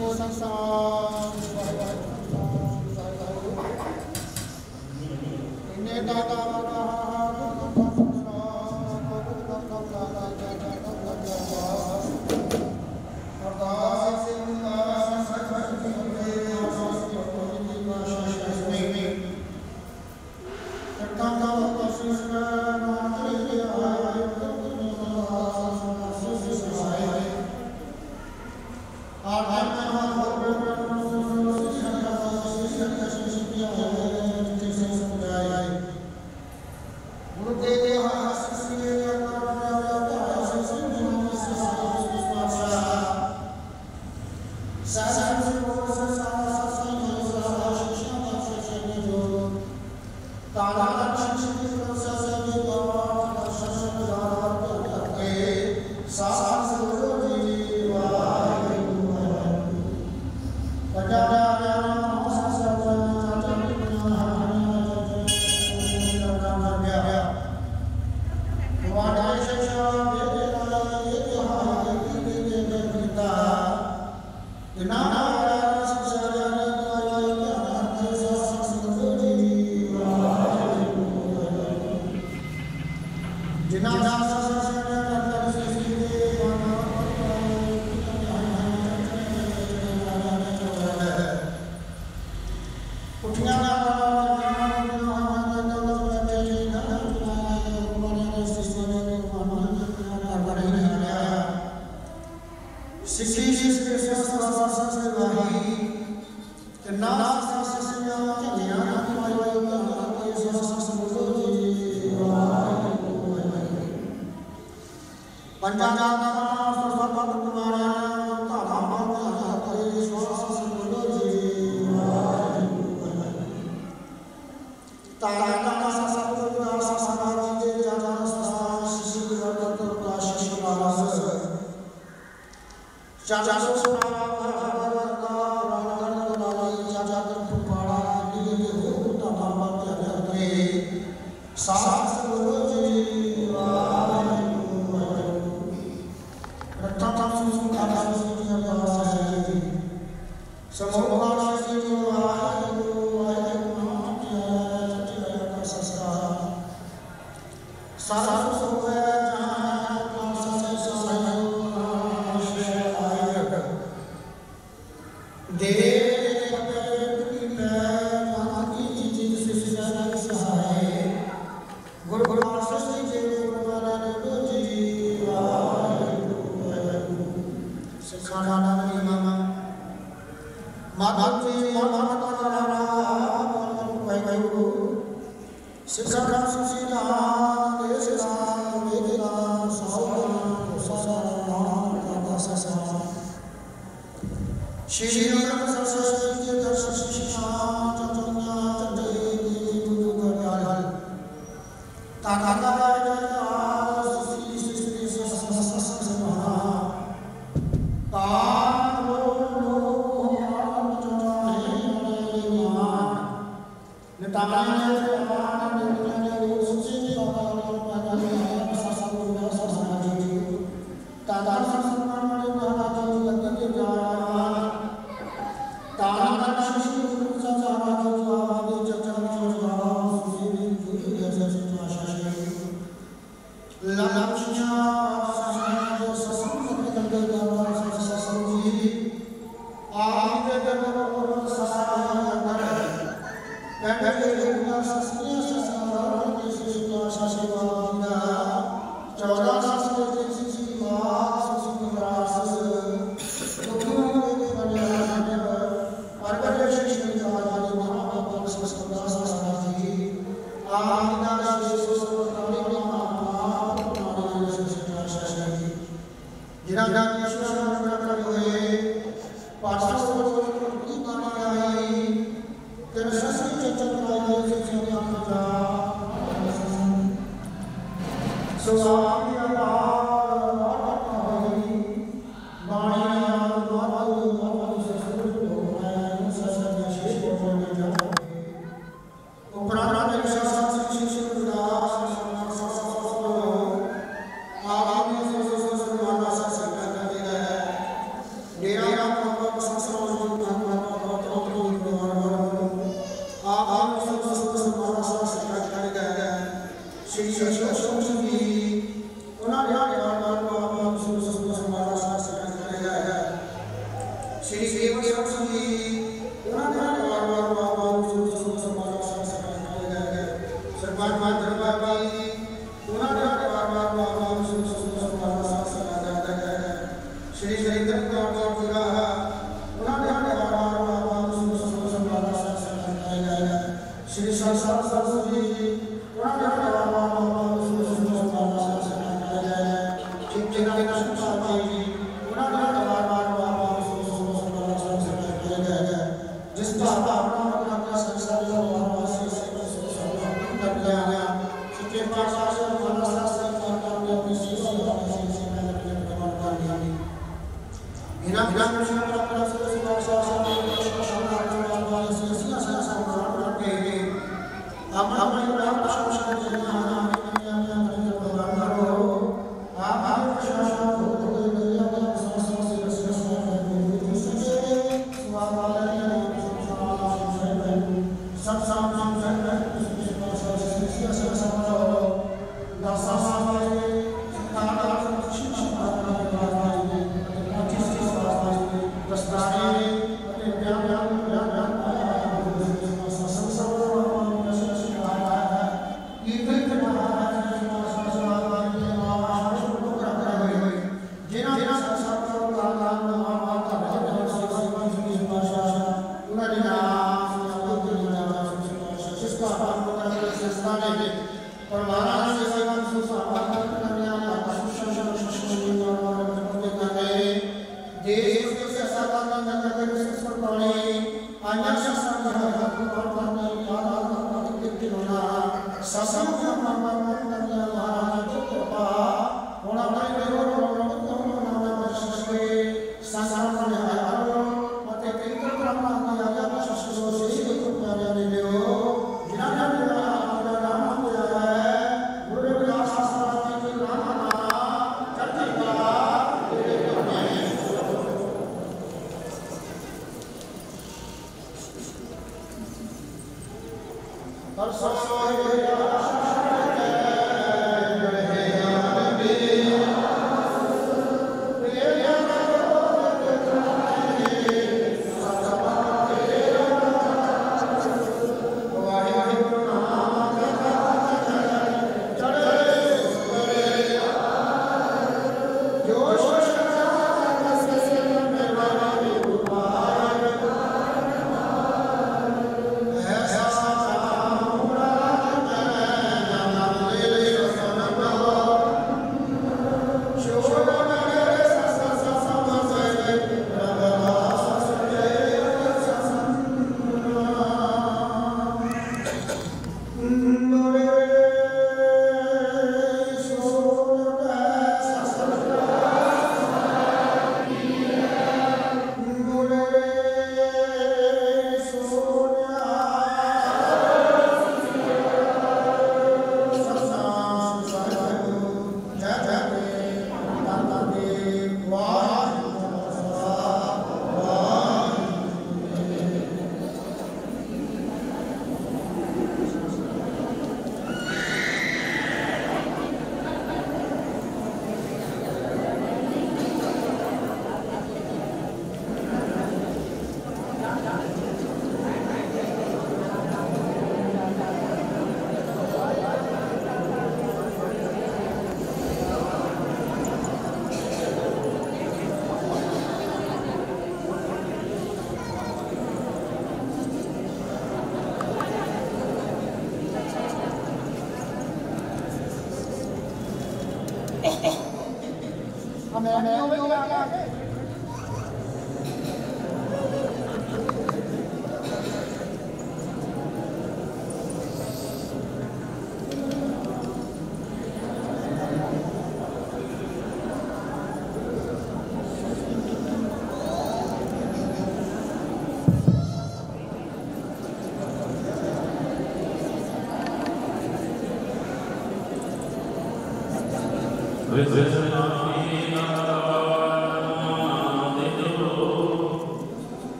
Dia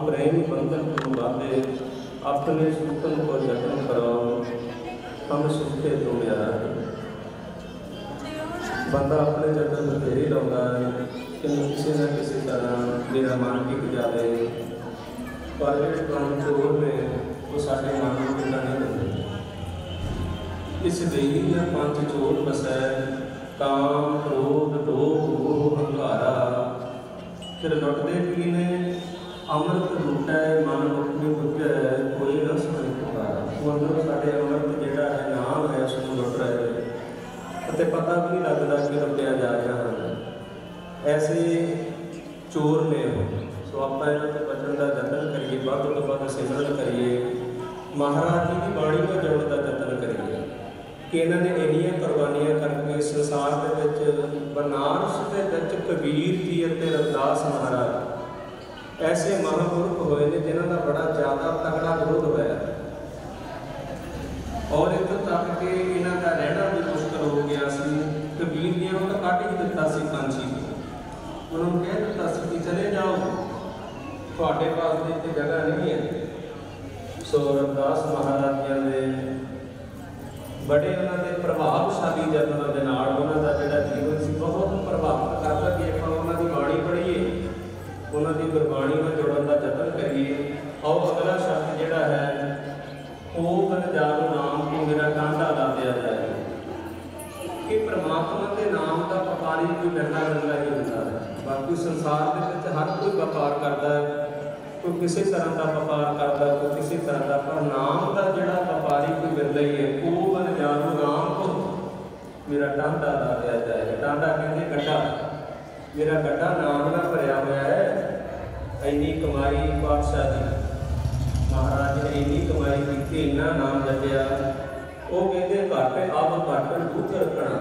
प्रेम बंधन तुम बांधे, अपने सुतन को जतन कराओ, हम सुखे तो मेरा। बंदा अपने जतन बथेरे लाता है कि किसी न किसी तरह मेरा मन टिक जाए, पर जो काम चोर ने वो साढ़े मन को टिका नहीं देते। इस देही में पंच चोर बसै, काम क्रोध लोभ मोह हंकारा, फिर लुटते की ने अमृत लुटै मन लुटने बुझै, कोई न समझ पुकारा। वो अंदरों साढ़े अमृत जिहड़ा है नाम है उसको लुट रहे हैं, पता भी नहीं लगता कि लुटिया जा रहा है। ऐसे चोर ने हो। सो आप इन्हों तो बचन का जतन करिए, वध तो वध सिमरन करिए, महाराज जी की बाणी में जुड़न का जतन करिए कि इन्होंने इन्नियां कुर्बानियां करके संसार के बनारस के कबीर जी और रविदास महाराज ऐसे महापुरुष होए ने जिन्हों का बड़ा ज़्यादा तगड़ा विरोध होया, और इतों तक कि इन्हों का रहना भी मुश्किल हो गया सी। कबीर जी ने तो काट ही दिता सी कांची, उन्होंने कह दिता सी कि चले जाओ, थोड़े पास इतनी जगह नहीं है। सो रविदास महाराज जी ने बड़े उन्होंने प्रभावशाली जतनों के नाल उन्होंने जोड़ा जीवन से बहुत प्रभावित करता कि आप उन्होंने बाणी पढ़ीए, उन्होंने गुरबाणी में जुड़न का जतन करिए। और अगला शब्द जोड़ा है वो जानो नाम को मेरा कांधा ला दिया जाए कि परमात्मा के नाम का व्यापारी कोई डरना रंगा ही होता है। बाकी संसार के हर कोई व्यापार करता है, कोई किसी तरह का व्यापार करता है, कोई किसी तरह का, पर नाम का जोड़ा व्यापारी कोई मिलता ही है। वो जानो नाम को मेरा टांडा ला दिया जाए। टांडा कहते गड्ढा, मेरा गड्ढा नाम ना भरिया हुआ है। इन्नी कमाई पातशाह जी महाराज ने इन्नी कमाई की, इन्ना नाम जपिया, वो कहते घट अब घट दुख रखना,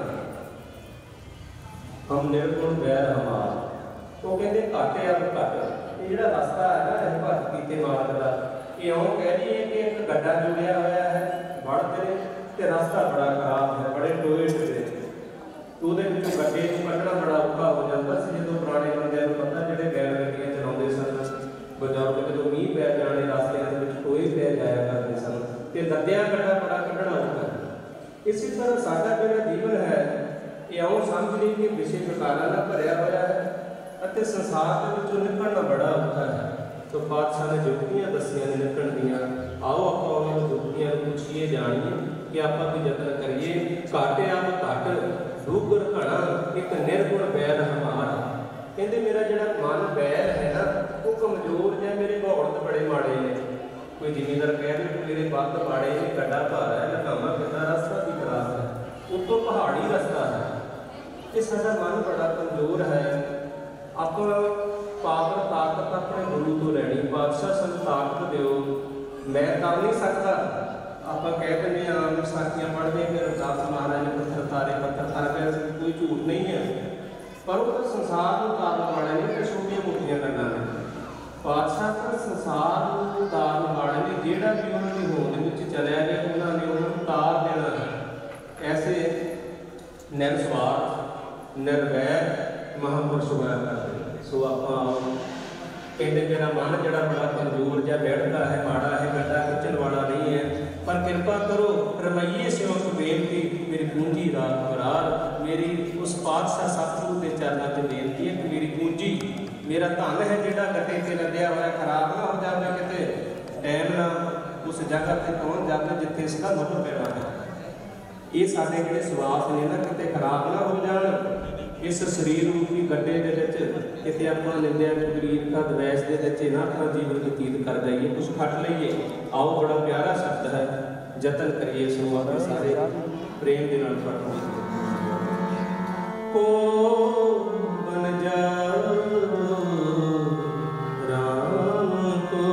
हम निर्गुण वैर हमार। तो कहते घट अब घट, ये जो रास्ता है ना इस भगत कीते मार्ग का, ये कह रही है कि एक गड्ढा जुड़िया हुआ है बड़ तेरे ते रास्ता बड़ा खराब है, बड़े टोए टिरे, तो गड्ढे को कढ़ना बड़ा औखा हो जाता सी। जो पुराने बंदे पता जोड़े बैल गड्डियां चलाते सन, बजुर्ग जो मीह पै जाने रास्ते टोए पै जाया करते सन, तो लद्दिया गड्ढा बड़ा कढ़ना औखा है। इसी तरह साडा जो जीवन है ये समझ ली कि विषय प्रकारों का भरिया हुआ है, संसार के निकलना बड़ा औखा है। तो पातशाह ने जुक्तियां दसिया ने निकलण दियां, आओ आप उन्होंने जुक्तियां पूछिए जानिए कि आप भी जतन करिए। घाटे आप घट दुख रखना, एक निर्गुण बैर हमारा। कहते मेरा जोड़ा मन बैर है ना वो कमजोर है, मेरे भौड़ तो बड़े माड़े ने। कोई जिमीदार कह दे मेरे बद माड़े ने, गड्ढा भारा है, लगामा कितना रास्ता भी खराब है, उत्तों पहाड़ी रास्ता है। ये साडा मन बड़ा कमजोर है। आप पावर ताकत अपने गुरु तो लैनी, पातशाह सानू ताकत दिओ, मैं कर नहीं सकता। आप कह दें आम साखियां पढ़ते कि रविदास महाराज ने पत्थर तारे कोई झूठ नहीं है, पर वो तो संसार को तारन वाले ने, तो छोटिया मोटिया गल्लां ने। पातशाह तो संसार को तारन वाले ने, जिहड़ा भी उन्होंने होंद विच चलिया गया उन्होंने उन्होंने तार देना है। ऐसे निरस्वार्थ निर्वैर महापुरुष होया करते। सो आप कहते मेरा मन जोड़ा बड़ा कमजोर जहा बैठता है, माड़ा है, गड्ढा खिंचण वाला नहीं है, पर कृपा करो रमैये सेवक बेनती मेरी पूंजी रात करार। मेरी उस पातशाह सतगुरु के चरणों से बेनती है कि मेरी पूंजी मेरा धन है जोड़ा गड्ढे से लद्या हुआ खराब ना हो जाए, कितने टाइम ना उस जगह पर पहुँच जाए जिथे इसका मुल पैना है। ये साढ़े जोड़े सुवास ने ना कितने खराब ना हो जाए। इस शरीर रूपी गड्ढे कितने आप निंदिया गरीब का द्वैश के ना अपना जीवन बतीत कर जाइए, कुछ खट लीए। आओ बड़ा प्यारा शब्द है, जतन करिए सो आप सारे प्रेम के नाल पढ़ को बन जाओ राम को,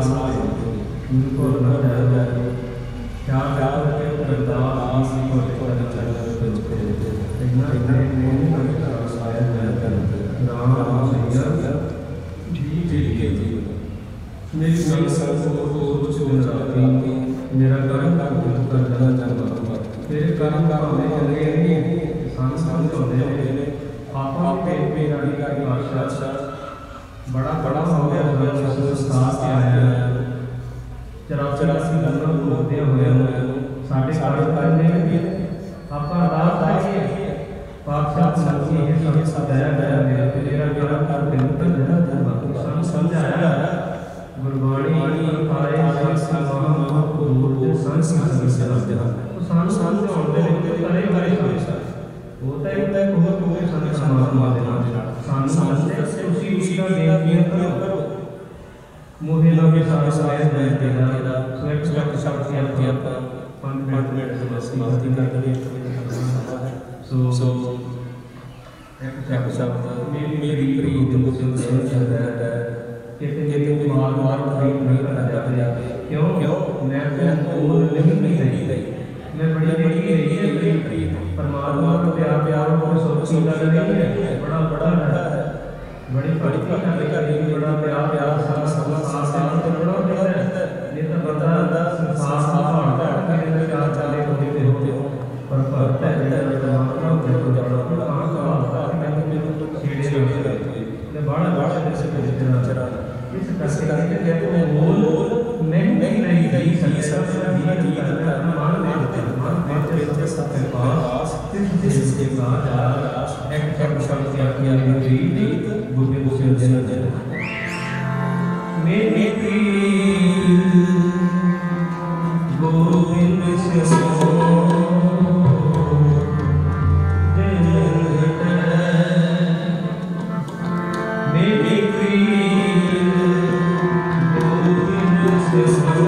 सलाह उनको लगता है क्या करके अरदास को करना चाहिए इतना नहीं करता शायद मैं करता राम सैया ठीक है जी मेरी सब को सोच रहा मेरा कर्म करना चाहता तेरे कर्म का मैं लगे नहीं सांस होने आपा पे रानी का बादशाह बड़ा बड़ा हो गया साथ आया चरासी गल्लां बोलते हुए साढ़े कार्य करने आप अरदास करिए पातशाह सच्ची है सब सदाया गया मेरा मेरा कर दिल पर जरा समझाया गुरबाणी आए महापुरुष संत तो सांस होते हैं करे करे होता है बहुत कोई संत समान सांस उसी का बेनती करो मोहे लगे सारे मैं तेरा स्वयं शक्ति आपका 5 मिनट समाधि कर लिए सो एक शब्द मेरी प्रीत मुझे समझ है कि मार नहीं करना क्यों क्यों मैं तो नहीं रही मैं बड़ी रही है परमात्मा का प्यार और सोची का नहीं है बड़ा बड़ा है बड़ी भक्ति कर रही बड़ा प्यार साथ तो बड़ा होता है ये तो बंदा संसार संभालता है मेरे क्या चले होते हो पर भक्त है परमात्मा को बड़ा कहां संभालता है मैं तो सीढ़ी ये बड़ा बड़ा जैसे चरा इस करके कहते हैं बोल नहीं रही सकता जी करना मान लेते सबके पास जिसके बाद एक शब्द किया मेरी गोविंद से जन मेरी गोविंद से सो मेरी गोविंद से सो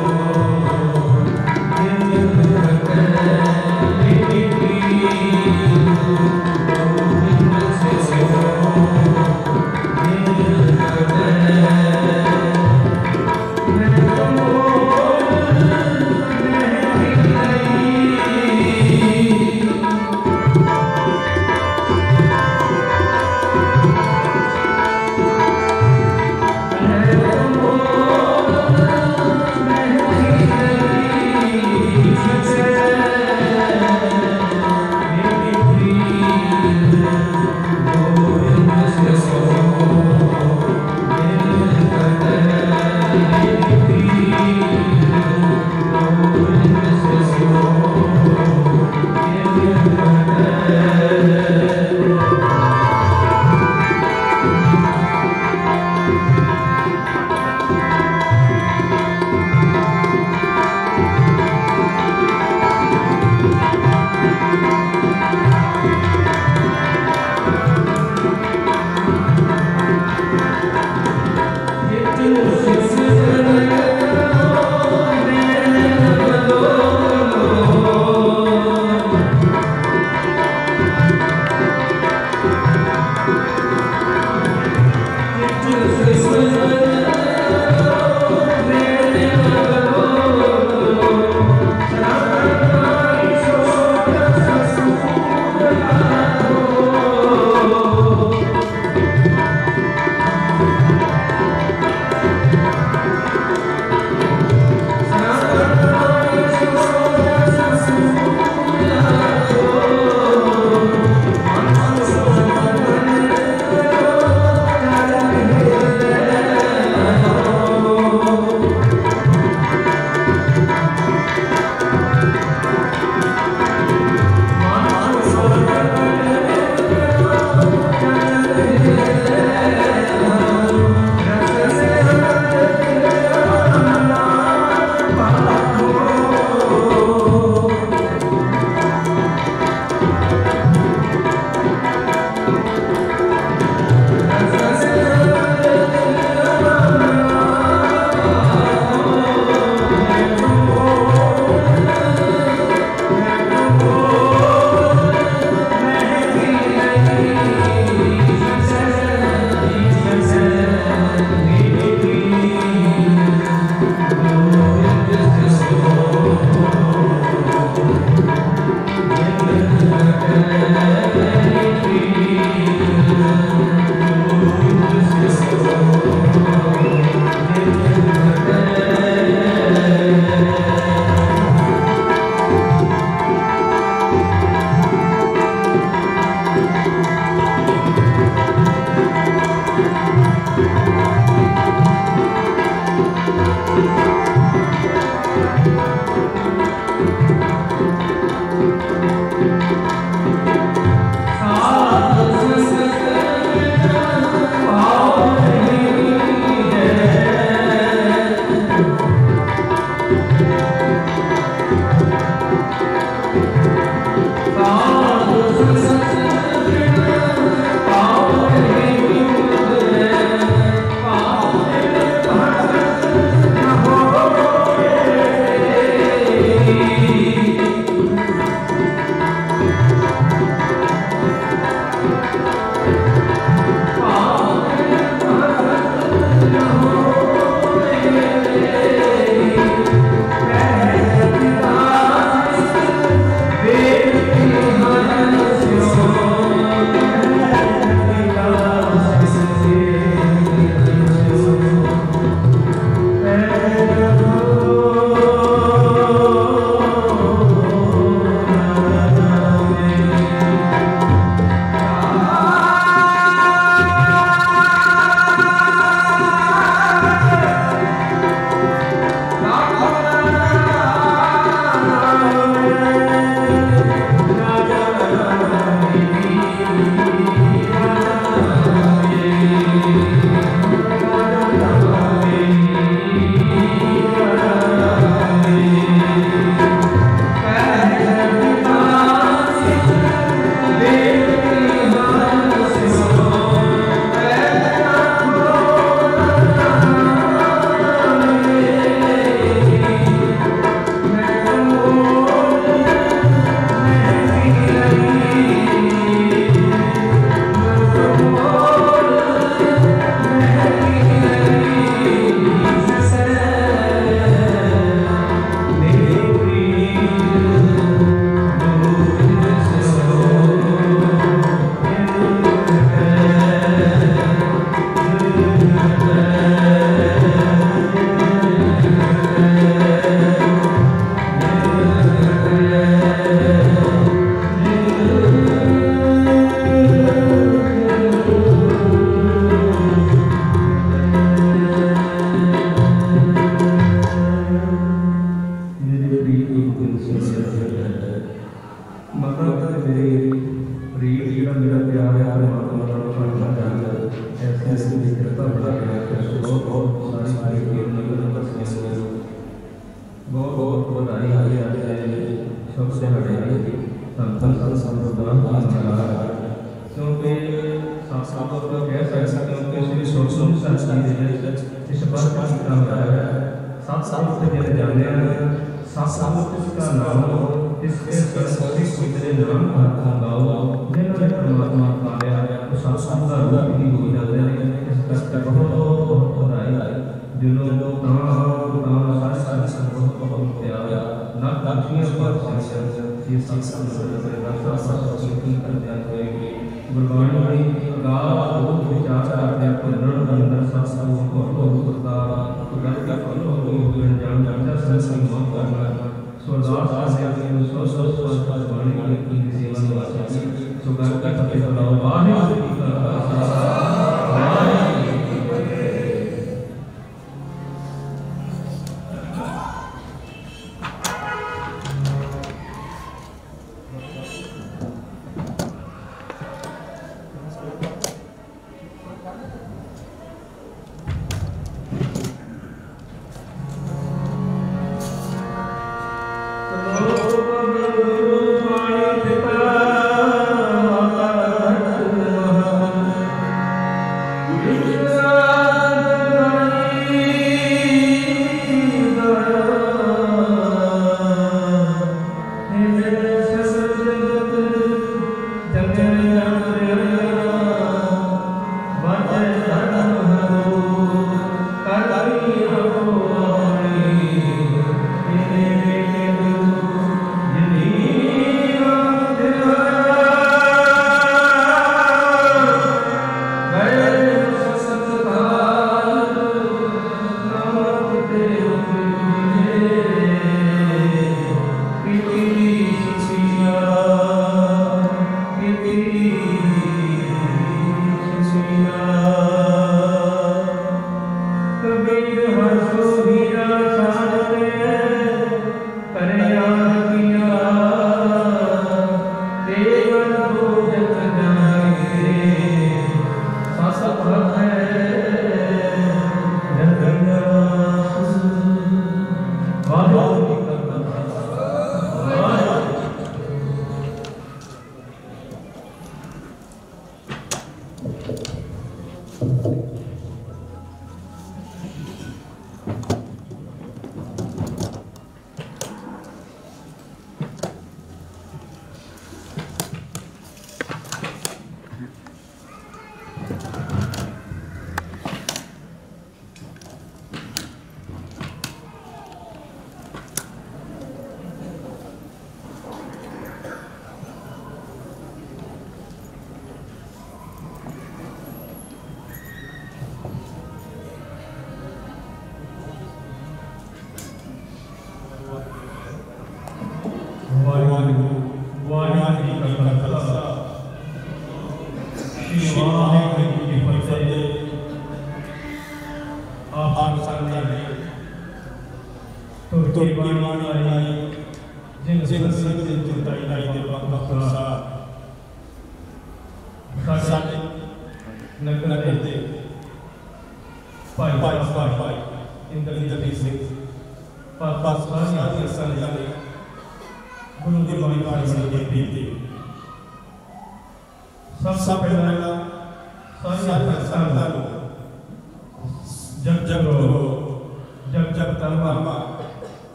मेरा प्यार है परमात्मा का फल जान ऐसे ऐसे भी कृपा बड़ा गया कि बहुत बहुत सारी कीर्तन कर बहुत बहुत बधाई आगे आगे सबसे बड़े संतन संप्रदान क्योंकि साथ को कह सकते हैं कि श्री सोचन सच्ची इस बात का काम है साथ के जाने साथ का नाम इसके सरस्वती तेरे नाम का गाओ जिन्होंने परमात्मा पाया तो साथ का रूप ही हो जाते हैं इस कष्ट बहुत बहुत बधाई जिन्होंने ताम सारे संबंध को त्यागा ना लक्ष्मी पर ये साथ कर जाते हैं गुरबाणी का बहुत विचार करते हैं पुनर् अंदर शास्त्रों को का गल का फलो जान जान संस्कृत मत करना स्वदास से सो सो सो गुरबाणी की सेवा निवासी सुगर का तपे बनाओ वाहे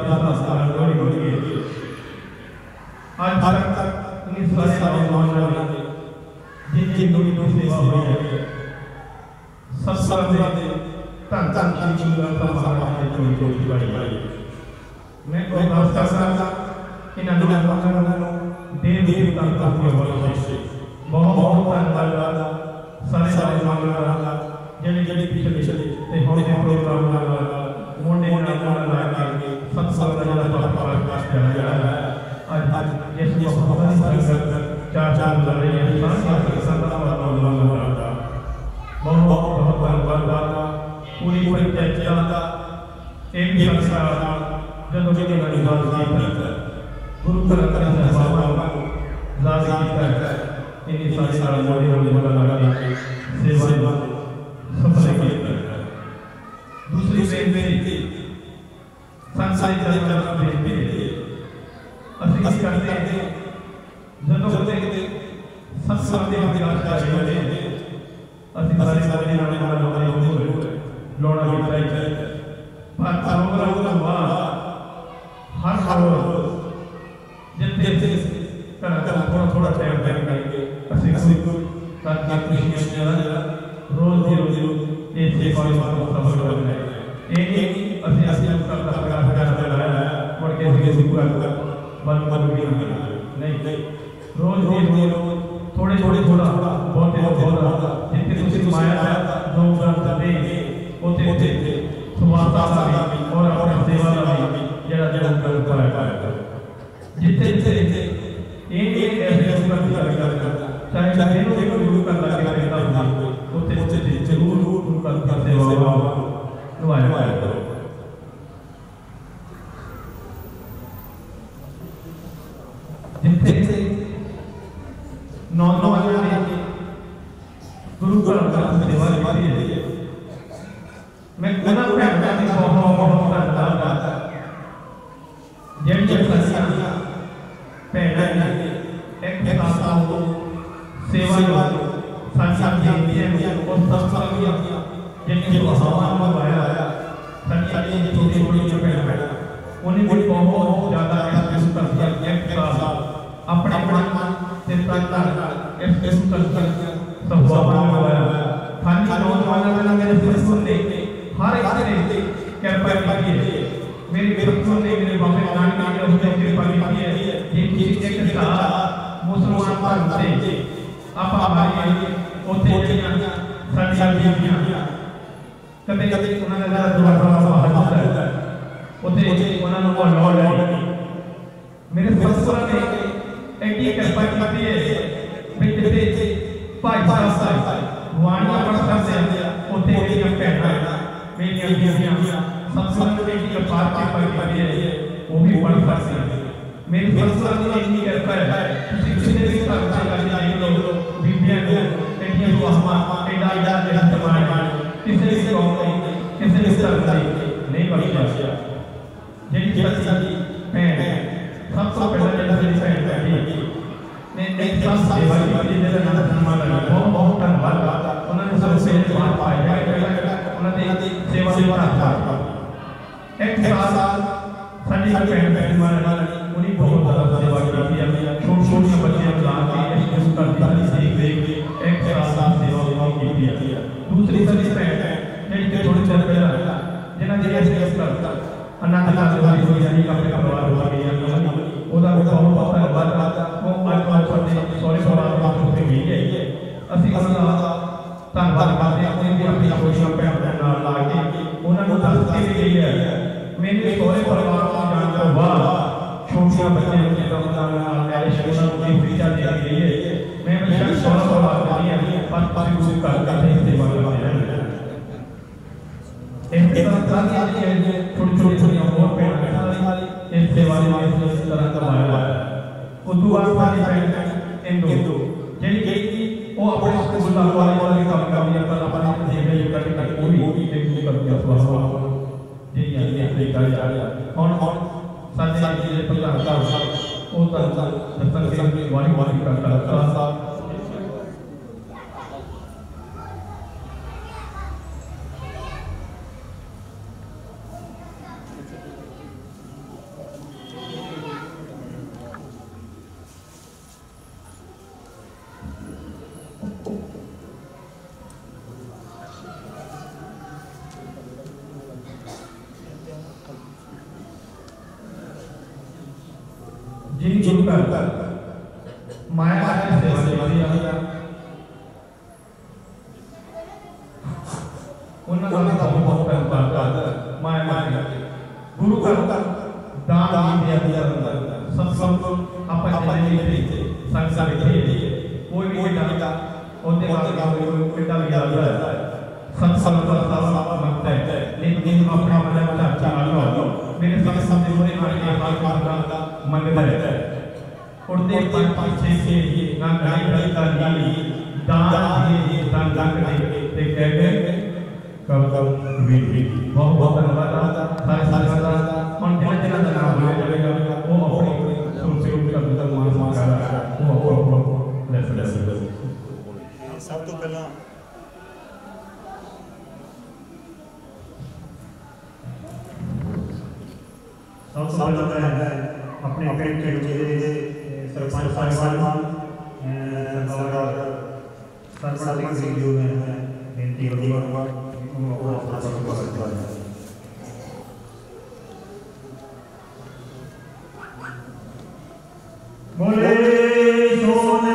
साल लोहड़ी होती है। आज तक इन सारे नौजवानों ने जिन जिन सेवा हुई है सब ने धन धन की महाराज ने चोरी चोरी मैं अरदास करदा इन्हां नौजवानों देव देवता दी बख्शिश बहुत बहुत धन्यवाद सारे नौजवानों का ਜਿਹੜੇ ਪਿਛਲੇ ਤੇ ਹੁਣ ਦੇ ਪ੍ਰੋਗਰਾਮ ਨਾਲ ਮੋਢੇ ਨਾਲ ਲਾ ਕੇ ਸਤਸੰਗ ਦਾ ਜਿਹੜਾ ਪ੍ਰਕਾਸ਼ ਕਰ ਰਿਹਾ ਹੈ ਅੱਜ ਇਸ ਬਹੁਤ ਸਾਰੀ ਸੰਗਤ ਚਾਰ ਲੱਗ ਰਹੀ ਹੈ ਸਾਰੀ ਸੰਗਤ ਦਾ ਨੌਜਵਾਨਾਂ ਦਾ ਬਹੁਤ ਬਹੁਤ ਧੰਨਵਾਦ ਪੂਰੀ ਪੰਚਾਇਤ ਦਾ ਇਹ ਵੀ ਸੰਸਕਾਰ ਜਦੋਂ ਜਿਹਦੇ ਨਾਲ ਗੱਲ ਕੀਤੀ ਗੁਰੂ ਗ੍ਰੰਥ ਸਾਹਿਬ ਨੂੰ ਜ਼ਾਦ ਕੀਤਾ ਇਨੀ ਸਾਰੀ ਨਾਲ ਮੋਢੇ ਨਾਲ ਲਾ ਕੇ ਸੇਵਾ सफल किया। दूसरी बेनती संसारी जगत में बेनती असि करते जदों कदे सत्संग दे विकास चाहिए असि सारे सारे नाल लोड़ा भी चाहिए पर प्रोग्राम का बाद हर रोज जितने थोड़ा थोड़ा टाइम करके असि करके खुशियां रोज ਦੀ रोज ਇਹ ਸੇਵਾ ਨੂੰ ਸਫਲ ਕਰਨਾ ਹੈ ਇਹ ਅਸੀਂ ਕਰ ਦਾ ਪ੍ਰਕਾਸ਼ ਕਰਦਾ ਹੈ ਮੁੜ ਕੇ ਅਸੀਂ ਪੂਰਾ ਬਨ ਵੀ ਨਹੀਂ ਰੋਜ਼ ਦੀ ਰੋਜ਼ ਥੋੜੇ ਥੋੜਾ ਬਹੁਤੇ ਬਹੁਤ ਜਿੱਥੇ ਤੁਸੀਂ ਮਾਇਆ ਦਾ ਦੋ ਗ੍ਰੰਥ ਦੇ ਉਤੇ ਸੁਵਾਤਾ ਦਾ ਵੀ ਔਰ ਆਪਣੀ ਸੇਵਾ ਦਾ ਵੀ ਜਿਹੜਾ ਕਰਦਾ ਜਿੱਥੇ ਇਹ ਐਸੇ ਲੋਕਾਂ ਦੀ ਕਰਦਾ ਚਾਹੇ ਇਹਨੂੰ ਗੁਰੂ ਕਰ ਲਾ ਕੇ ਕਰਦਾ होते जरूर उनका सेवा निभाया करो। जिथे नौजवानों ने गुरु का सेवा की है मैं गुना भैन की बहुत धन्यवाद जड़ी ससियां भैन ने एक साथ सेवा साडी बेटियां और सब जिन्हें हवा में लगाया साडी छोटी छोटी भैन उन्हें भी बहुत ज़्यादा महसूस कर दिया एक साल अपने मन से तन इस स्वभाव में लगाया खाली नौजवानों ने मेरे फैसलों ने हर एक ने कृपा की है मेरी फैसलों ने मेरे बाबे नानी ने उसने कृपा की है ये एक साथ मुसलमान धर्म से आप हमारी उसे साड़ी बीबियां कदे कदे उन्होंने जरा बाहर होता है उसे उन्होंने वो लॉ लाई मेरे ससुर ने एडी कृपा की है मैं जिते भाई साहब वाणियां पढ़ सकते हैं उसे मेरी भैन मेरी बीबियां ससुर ने एडी कृपा की है वो भी पढ़ सकते हैं मेरे ससुर ने एडी कृपा है किसी भी तरह से गाली लो बीबियां को हम एडा एडा इस्तेमाल किसी भी कौम में किसी भी तरह नहीं बख्शा जेडी साडी भैन सब तो पहले जेडी भैन बैठी ने एक साथ सेवा की जेदा नाम सम्मान लगा बहुत धन्यवाद उन्होंने सबसे बात पाया उन्होंने सेवा का एक साथ साडी भैन बैठी उन्हीं बहुत ज़्यादा सेवा की है छोटे बच्चे ला के इस करती देख एक साथ सेवा की है दूसरी साडी भैन जेडी थोड़ी देर पहले जिन्हां जे करता आनंद का सेवा हुई यानी अपने परिवार हो गई है ओदा बहुत धन्यवाद वो आज अपने सॉरी परिवार को पे गई है ਅਸੀਂ ਉਹਨਾਂ ਦਾ ਧੰਨਵਾਦ ਕਰਦੇ ਹਾਂ ਉਹਨੇ ਆਪਣੀ ਖੁਸ਼ੀਆਂ ਭੈਣ ਨਾਲ ਲਾ ਕੇ ਉਹਨਾਂ ਨੂੰ ਦੱਸ ਕੇ ਗਈ ਹੈ ਮੇਰੇ ਸਹੁਰੇ ਪਰਿਵਾਰ ਤੋਂ ਜਾਣ ਤੋਂ ਬਾਅਦ ਛੋਟੀਆਂ ਬੱਚਿਆਂ ਨੂੰ ਜਿਹੜਾ ਨਾਲ ਐਸ਼ ਉਹਨਾਂ ਨੂੰ ਵੀ ਵਿਚਾਰ ਦੇ ਗਈ ਹੈ मैं हमेशा सौरा परिवार नहीं है पर गुरु का करते हैं सेवा करते हैं एक तरह की छोटी छोटी और भैन इस सेवा में इस तरह करवाया उदू वाली भैन इंदू जेडी वो अपने स्कूल का वाले काम कर दिया पर अपने जेबे करके तक वो भी एक कर दिया स्वास्थ्य जी ये कर दिया और साथे ये प्रधान का वो दफ्तर से वाली करता था जिन जिनका माया की सेवा की उन्होंने बहुत धन्यवाद माया गुरु का दान दिया सब अपन जिंदगी संसार कोई भी बेटा होते बेटा भी आता है सत्संग का साथ मांगता है लेकिन अपना मन में चाहता लो मेरे सामने मोरे आगे हाथ का मंगता है उड़ते पीछे से ना गाड़ी का ली दान दे ते कह गए कब भी बहुत बहुत धन्यवाद सारे और जिला का नाम बोलेगा वो अपने सुन से उनका मतलब मान कर वो लेस सब तो पहला अपने अपने जिले सरपंच साहिबान सरपंच वीडियो में बेनती करूंगा बोले सोने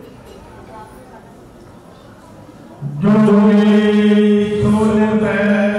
जो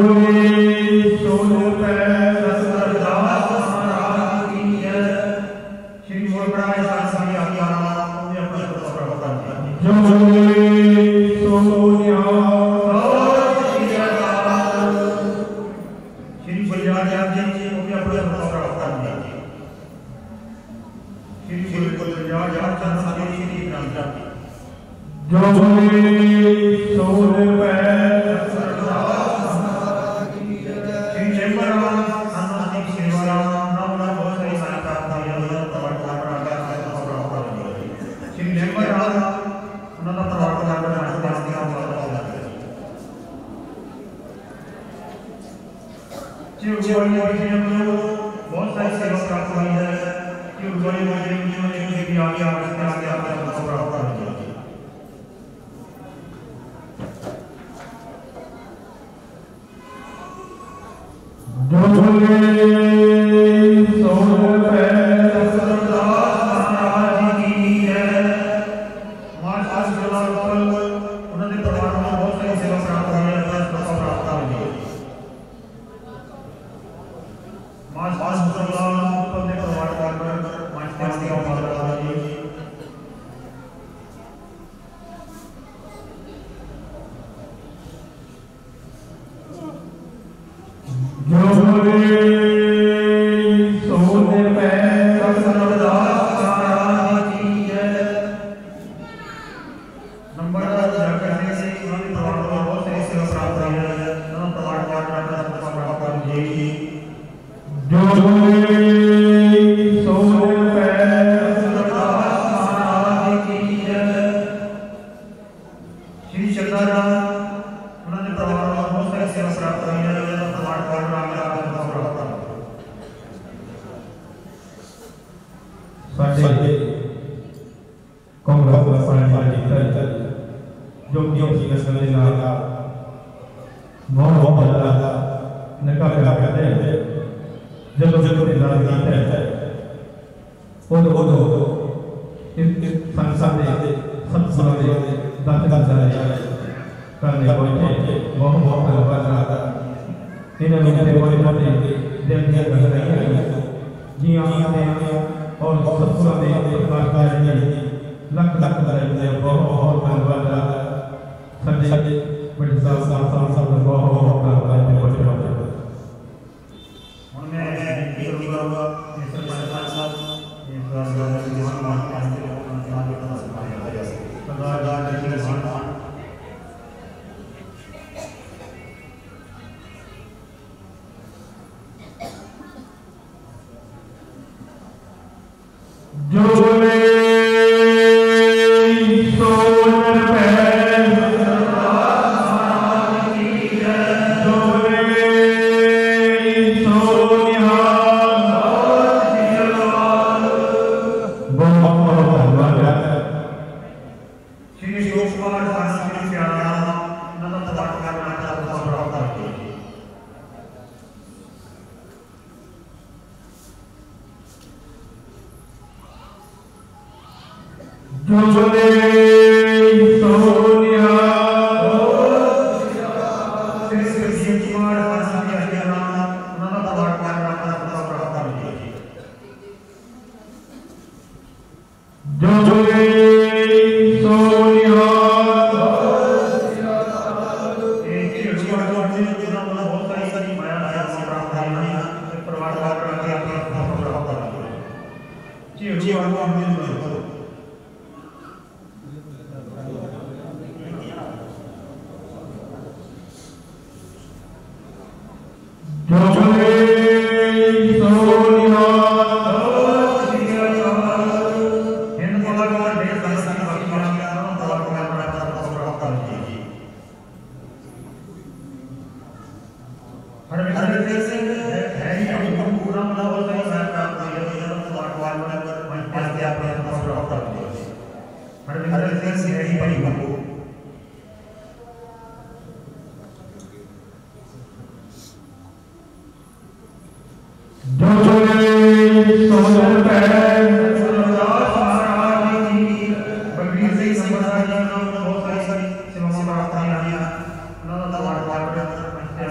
बहुत सारी सेवाएं प्राप्त हुई हैं उन्होंने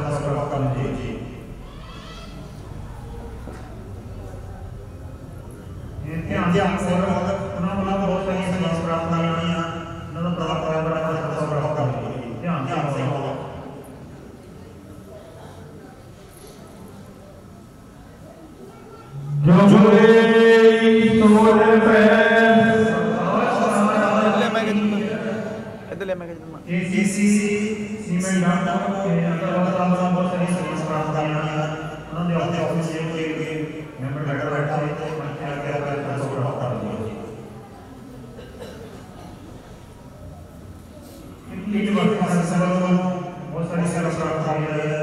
ध्यान से उन्होंने बहुत सारी सेवाएं प्राप्त हुई हैं उन्होंने प्राप्त ध्यान से जो जुड़े सोने पे एसीसी सीमेंट डाटा के अंतर्गत बहुत सारी सेवाएं प्राप्त हुई हैं उन्होंने अपने ऑफिस के मेंबर बैठा है बहुत सारी सेवा प्राप्त हुई है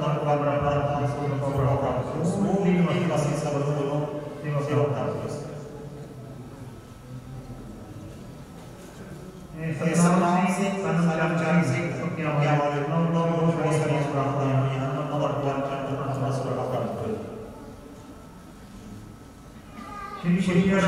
श्री श्री श्री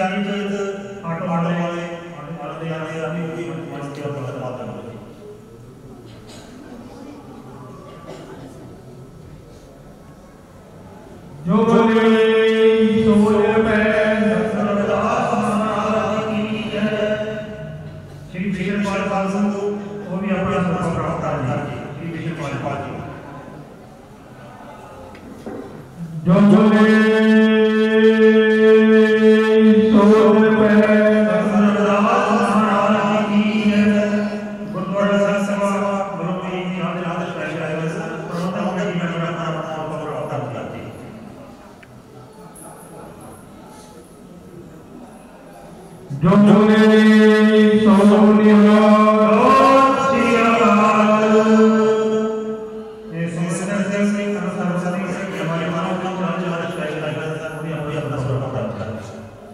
चरणजीत ऑटो वाले आते अभी मंच के ऊपर बात कर रहे हैं। जो बोले सोने पे सरदार महाराज की जय। श्री विजयपाल पाल संधु वो भी अपना सब प्राप्त कर दिया। श्री विजयपाल पाल जी जो बोले सोने पे सरदार महाराज की जय। गुरुद्वारा साहब सेवा गुरुजी की आदर प्रबंधक कमेटी में अपना प्राप्त कर दिया। जो बोले सोनिया श्री अकाल। ये समस्या से सरस्वती से हमारे मानव का चार्ज अभी अपना स्वरूप प्राप्त कर।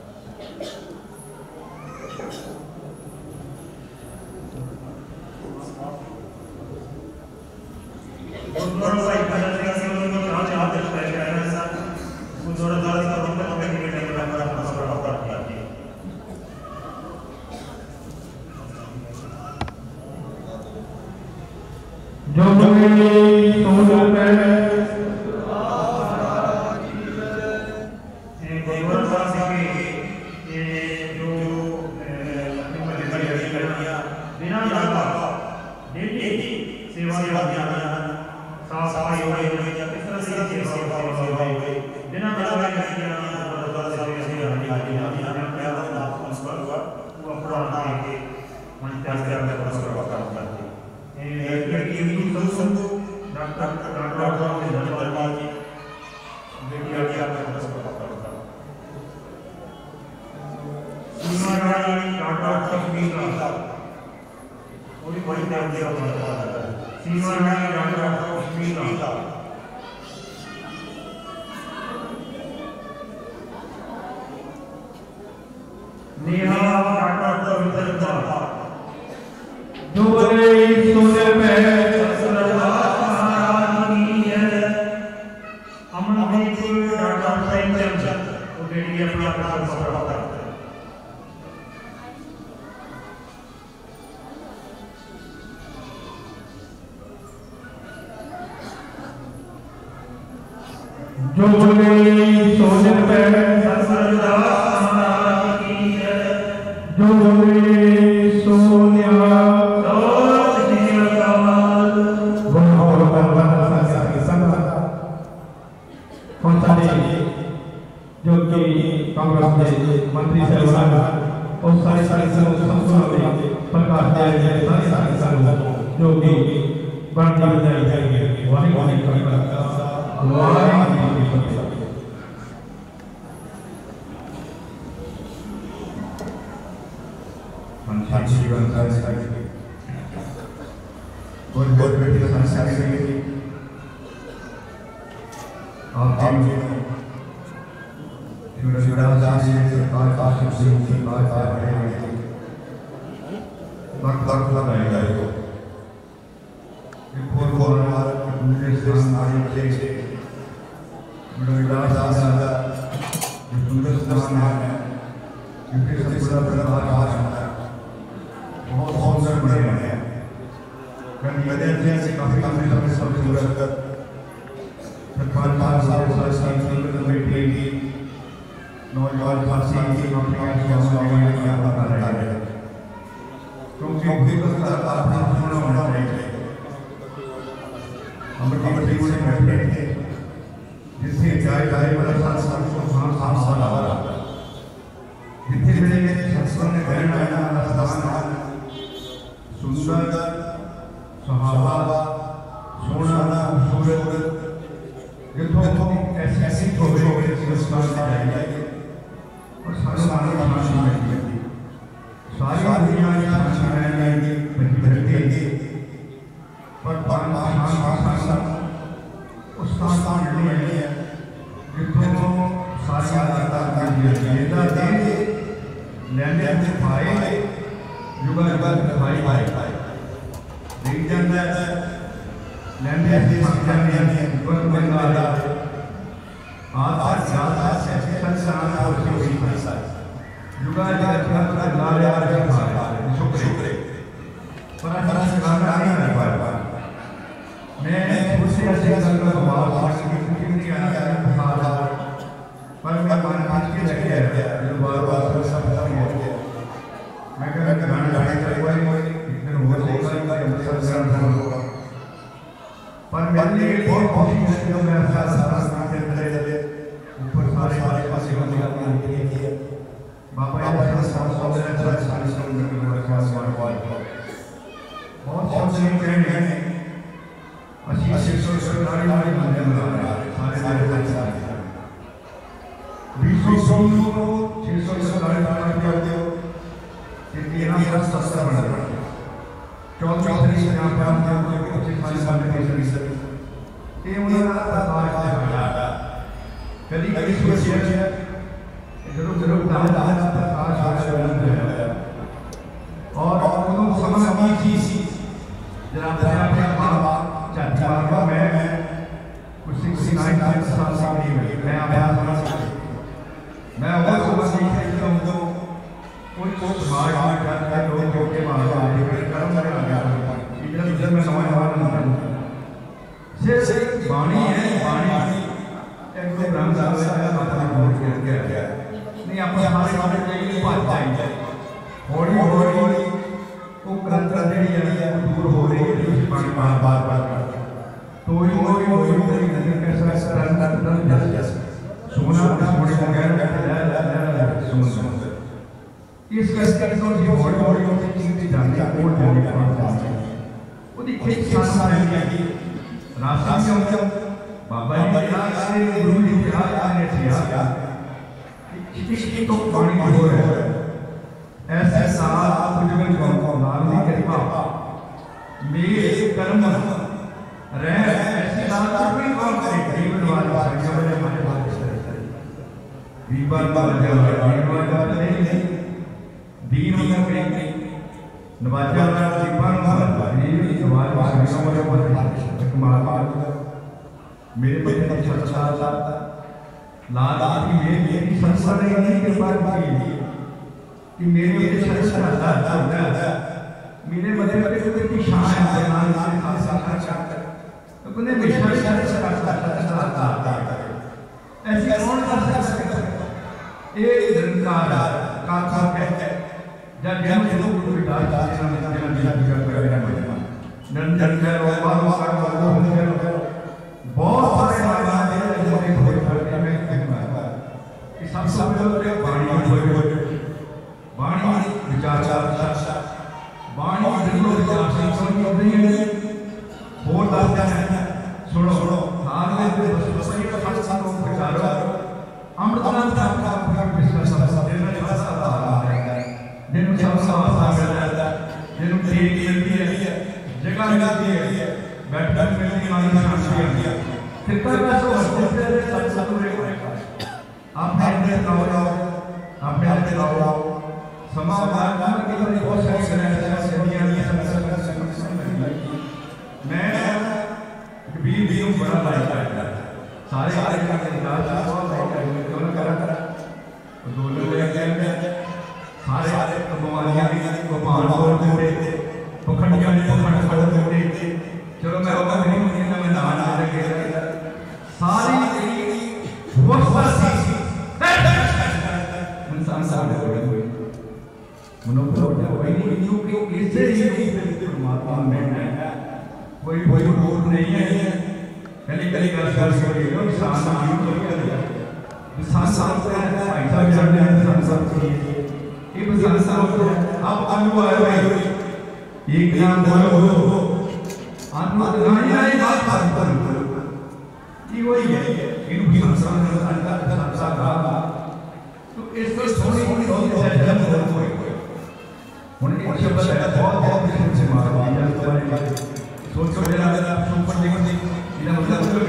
गुरुद्वारा साहिब का चार्ज आदेश है गुरुद्वारा का प्रबंधक कमेटी में अपना स्वरूप प्राप्त कर। जो बोले सोने पे गुरुद्वारा साहब के ये जो बिना दावा डेली सेवा साफ सफाई हो गई इस तरह से सेवा हो गई बिना दावा गुरुद्वारा साहब से वो अपना के मन त्याग कर सेवा करते हैं। डॉक्टर धन्यवाद जी बेटिया की आपने सीमा रानी डॉक्टर तकमीला पूरी बड़ी नाम दिया सीमा रानी डॉक्टर तकमीला नेहा डॉक्टर पवित्रता। जो बोले सोने पे सरदार महाराज की जय। अमनदीप डॉक्टर प्रेमचंद वो बेटी अपना स्वरूप करते हैं। जो बोले सोने पे सरदार महाराज की जय। जो बोले सोनिया जो कि कांग्रेस के मंत्री साहब और सारे संस्थानों में प्रकाश दे रहे हैं सारे किसानों जो कि बढ़ती जाएगी वाली बहुत बेटी का समस्या है आप शिवराज जी सरकार का सिंह की बात आ रही है वक्त लगाएगा ये फोर हमारा मुझे स्थान आने से शिवराज दादा जो सुंदर स्थान है क्योंकि सबसे बड़ा प्रकाश है बहुत सुंदर बने हैं कभी बदलने से काफी सब सुंदर सरकार का सारे संस्थान कमेटी नौजवान फांसी की नौकरियां कर रहे हैं क्योंकि आपने पूर्ण होना चाहिए। हम कमेटी से बैठे थे जिससे जाए वाला साथ साल आ रहा जितने मेरे संस्थान ने बैठ आया स्थान सुंदर सहाबा सोना खूबसूरत ऐसी हो गए संस्थान में जाएंगे और सारे सारी दुनिया में बदलते पर उस स्थान नहीं है जिसको सारी लेने भाई युगा भाई देख जाता है लेने बंगाल आज संसार और juga dilakukan lari शुक्र पर गाना नहीं कर पाया मैं दूसरी ऐसी गल का बात नहीं आया पर मैं मान के लगे जो बार-बार सब खत्म हो गया मैं कह गाना गाने का कोई एक दिन हो जाएगा सब सब होगा पर मैंने बहुत कोशिश की तो मैं सारा के चले ऊपर सारे पासे होने की बाबा ये सब सारे सारे सुनने के लिए खास बात बहुत शब्द कहने अच्छी शिक्षा सरकारी वाली मंदिर में सारे सारे विश्व को 600 सरकारी वाला कर दियो कि 13 सस्ता बना रहा 14 से यहां पे हम कुछ खाली साल में सर्विस ये उन्होंने प्रकार से बनाया कभी कभी सोचिए जरूर दादा प्रकाश है और उन्होंने समझ की थी जरा अपने आप चाची बाबा मैं कुछ 69 साल से नहीं मैं आप मैं और समझ नहीं सकता हूं कोई समाज में करता लोग जो के मार कर्म में आ गया इधर उधर में नौजवान सिर्फ वाणी है वाणी एक तो ब्रह्म है माता बोल के गया नहीं अपने हमारे के बात चाहिए हौली हौली वो करंट है दूर हो रही है उस पानी बार तो ही नदी कैसा करंट सोना सोने को गया समुद्र इस कसके तो जी बॉडी होती चीज जाने कोड जाने का वो देखिए सामने की रास्ता में बाबा जी से गुरु जी के हाथ में किया इसकी तो पानी हो रहा है ऐसे साथ कुछ को नाम की कृपा मेरे कर्म रह ऐसी बात कोई काम करे जीवन वाला संजय वाले हमारे बात बीबार बीबार नहीं दीन होना नहीं नवाजा दीपान ये नवाज संगम वाले कमाल मेरे बच्चे ने छत्ता लाल की मेरी संस्था ने के बाद कि मेरे छत्ता था मेरे बच्चे की शान है नाम से खासा अपने विश्वास से ऐसी कौन कर सकता है एक निरंकार का कहते जब जन्म शुरू कोई डाल जन्म दिया करना नंदन का रोबानो का वो बहुत सारे नाम हैं जो एक कोई करने में कि सब पहले वाणी विचार वाणी दिलो विचार समझ नहीं है और दादा है सुनो हाल में बस सही का फलसा को विचारो अमृतनाथ का विश्वास देना चाहता है जिन सब मिलता है जिन ठीक मिलती है जगह मिलती है बैठक मिलती वाली शांति फिर का सो हस्ते सत्संग आपने लाओ समाज के लिए बहुत सारी मैं भी बड़ा लाइक करता सारे सारे बीमारियां चलो मैं नाम सारी कोई रोग नहीं है कली कली कर अब एक नाम बोलो आत्मा वही है तो इसको थोड़ी सोचो जरा सुपर देखो मतलब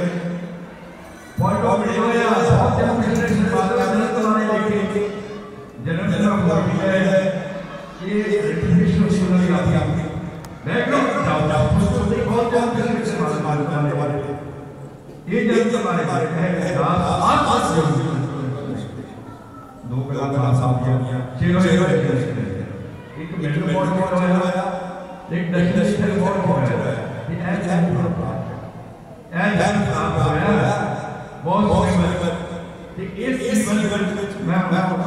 पॉइंट ऑफ व्यू है बहुत डेमोक्रेसी बात करने तुम्हारे लेके जन्म हो गया है ये रेडिएशन सुनने आती है बैकग्राउंड जाओ सोचो बहुत डेमोक्रेसी बात करने वाले ये जन्म के बारे में है आज दो गल्लां साफ कीतियां शेरों एक मिनट बहुत होया एक दशमी बहुत होया ये ऐसा होया बहुत समय इस जीवन मैं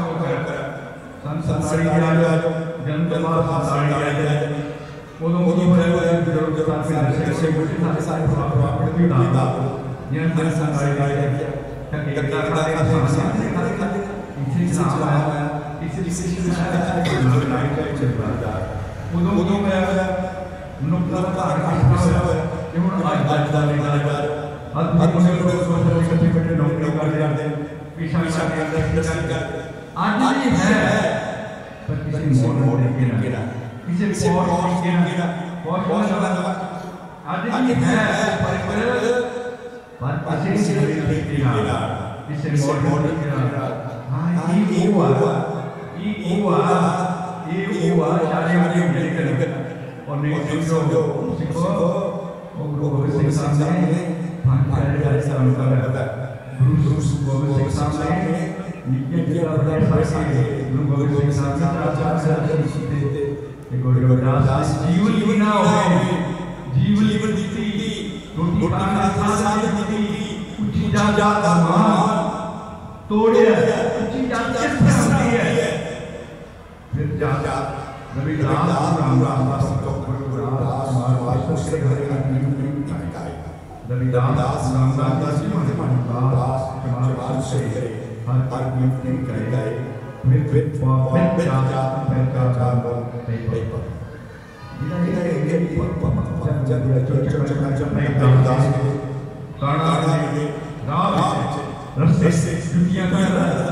संसारी जन्म संसारी उदों होया जरूर सारे सारे प्रॉपर्टी दा ये संसारी उदों मैं नुकता नौकरी करते पीछा आज है पर किसी मोड़ किसी आज है पर किसी मोड़ और नहीं समझो सीखो और गुरु सिंह सामने भांडे सामने गुरु गोविंद सिंह सामने नित्य जिला बड़े सारे गुरु गोविंद सिंह सामने सीधे एक रविदास जीवन की ना हो जीवन दीती रोटी खाना साथ दीती ऊंची जात मान तोड़े ऊंची जात किस होती है फिर जात रविदास राम से घरे का रविदास रामदास जी महाराज समाज से हर कीर्तन गाए विद जात का पेपर रस्ते दुनिया का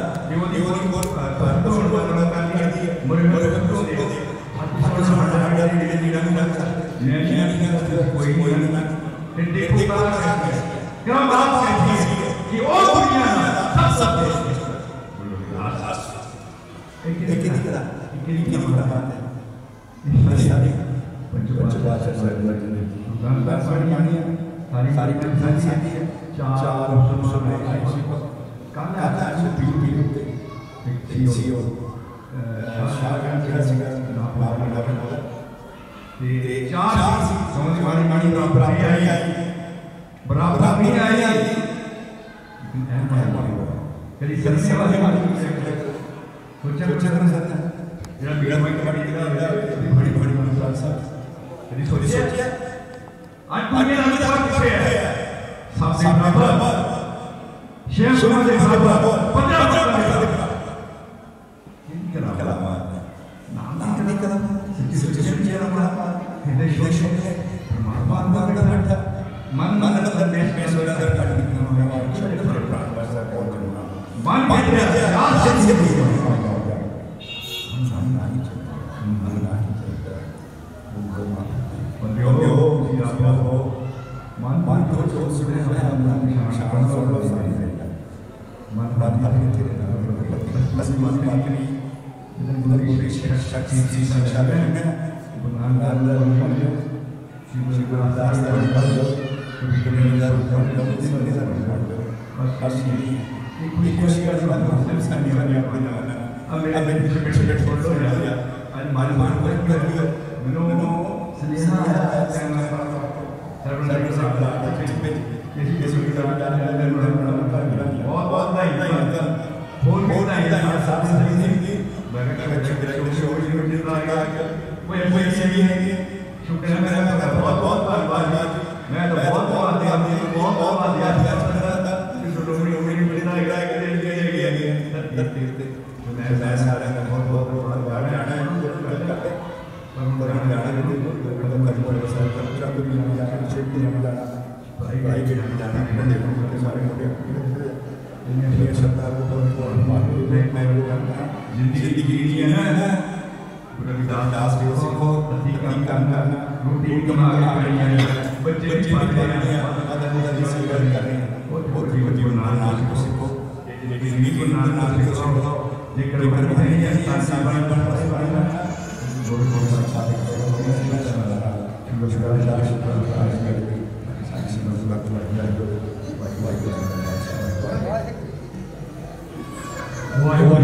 क्या बात कहती है कि ओ दुनिया सब बराबर नहीं आई कभी करने वाले कुछ मेरा वीडियो में बड़ी बड़ी कभी सोचिए आज दुनिया में क्या है सबसे बराबर शेर समाज के बराबर 15 नाम नहीं करा सच्ची हृदय मन देश में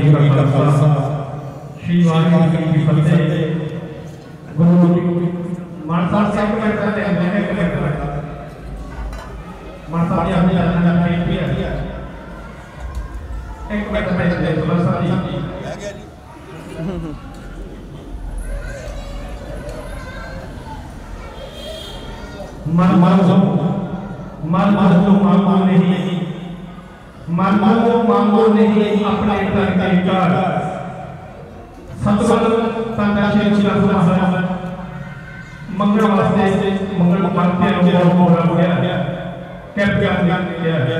जी का खालसा श्री वाहिगुरू जी की फतेह। गुरु मान साहब से कमेंट करते हैं, मैंने कमेंट करता मान साहब ने हमें जानना नहीं किया। एक मिनट में थोड़ा सा जी मन मांगो मांगो नहीं, मांगो नहीं अपने तन के कार। सतगुरु तंदा श्री गुरु महाराज मंगल वास्ते मंगल मानते हैं बहुत बहुत गया क्या किया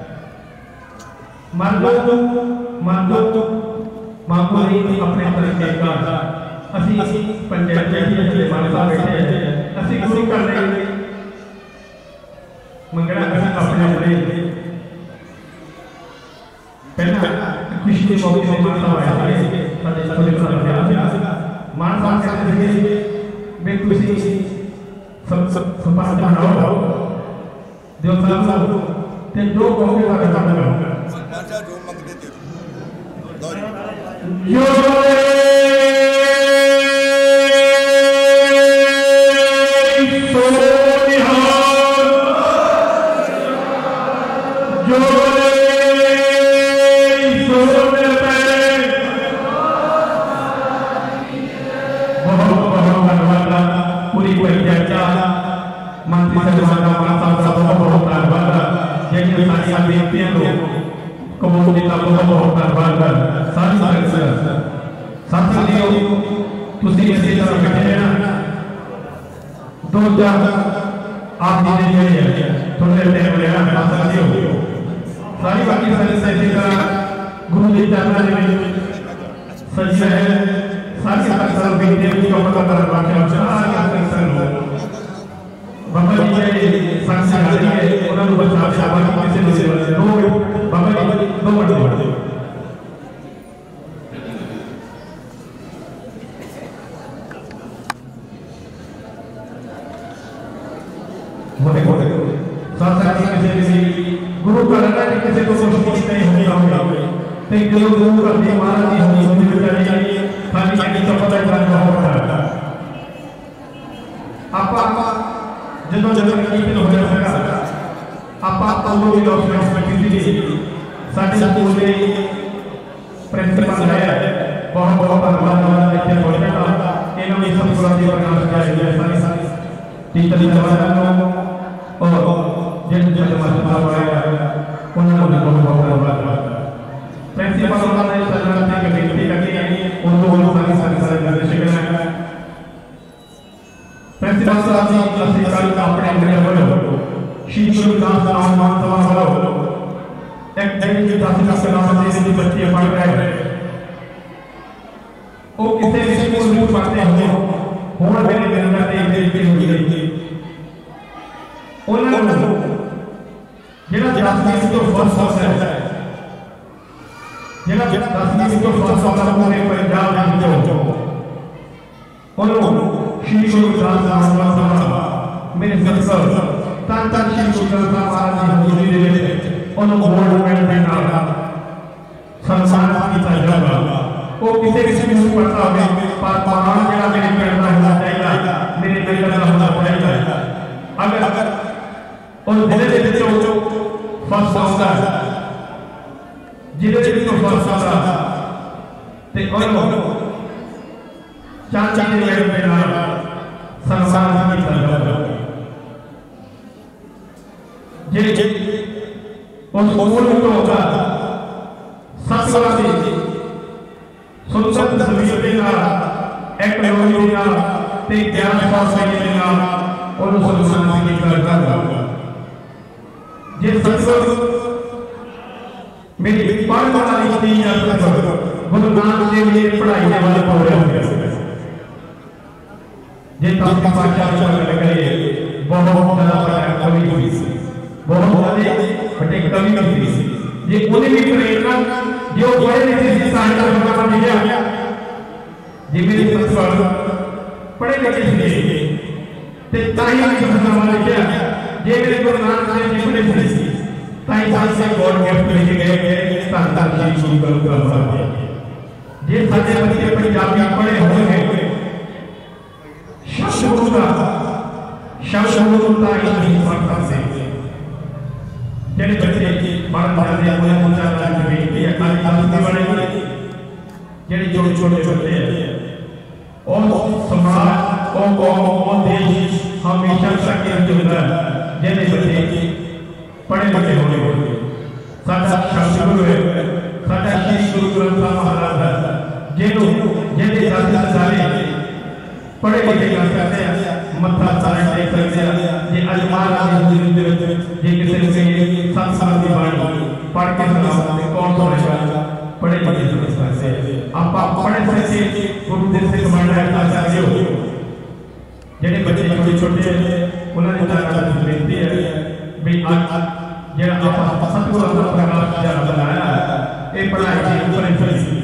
मांगो नहीं अपने तन के कार। ਅਸੀਂ पंचायत ਦੇ ਮਾਲਕਾਂ बैठे ਅਸੀਂ गुरु कर रहे मंगला अपने अपने पहला खुशी के मौके पर मान साहब आए थे साडे छोटे साहब मान साहब कहते थे मैं खुशी सब बनाओ जो साहब ते दो मौके का काम करो माचा जो मंगते थे यो जे साडे बच्चे पंजाबी पढ़े होंगे शब्द गुरु का ही नहीं पढ़ सकते जेडे बच्चे पढ़ जाते हैं उन्हें उच्चारण की बेनती है खाली गलती वाले जेडे छोटे छोटे बच्चे हैं और समाज और कौम और देश हमेशा सके होता है जेडे बच्चे पढ़े बड़े होंगे साडा शब्द गुरु है साडा श्री गुरु ग्रंथ साहिब महाराज है जेडे जेडे दस सारे पढ़े लिखे कर सकते हैं मत्था सारे देख सकते हैं ये अजमान की जिंदगी ये किसी से संसार की बाणी पढ़ के सुनाओ कौन सुनेगा पढ़े लिखे समझ सकते हैं आप पढ़े सच्चे गुरु दिल से कमांड है सकते हो जेडे बच्चे छोटे छोटे उन्होंने जाना बेनती है भी आज जेड़ा आप सतगुरु का प्रकाश जरा बनाया ये पढ़ाई के ऊपर चली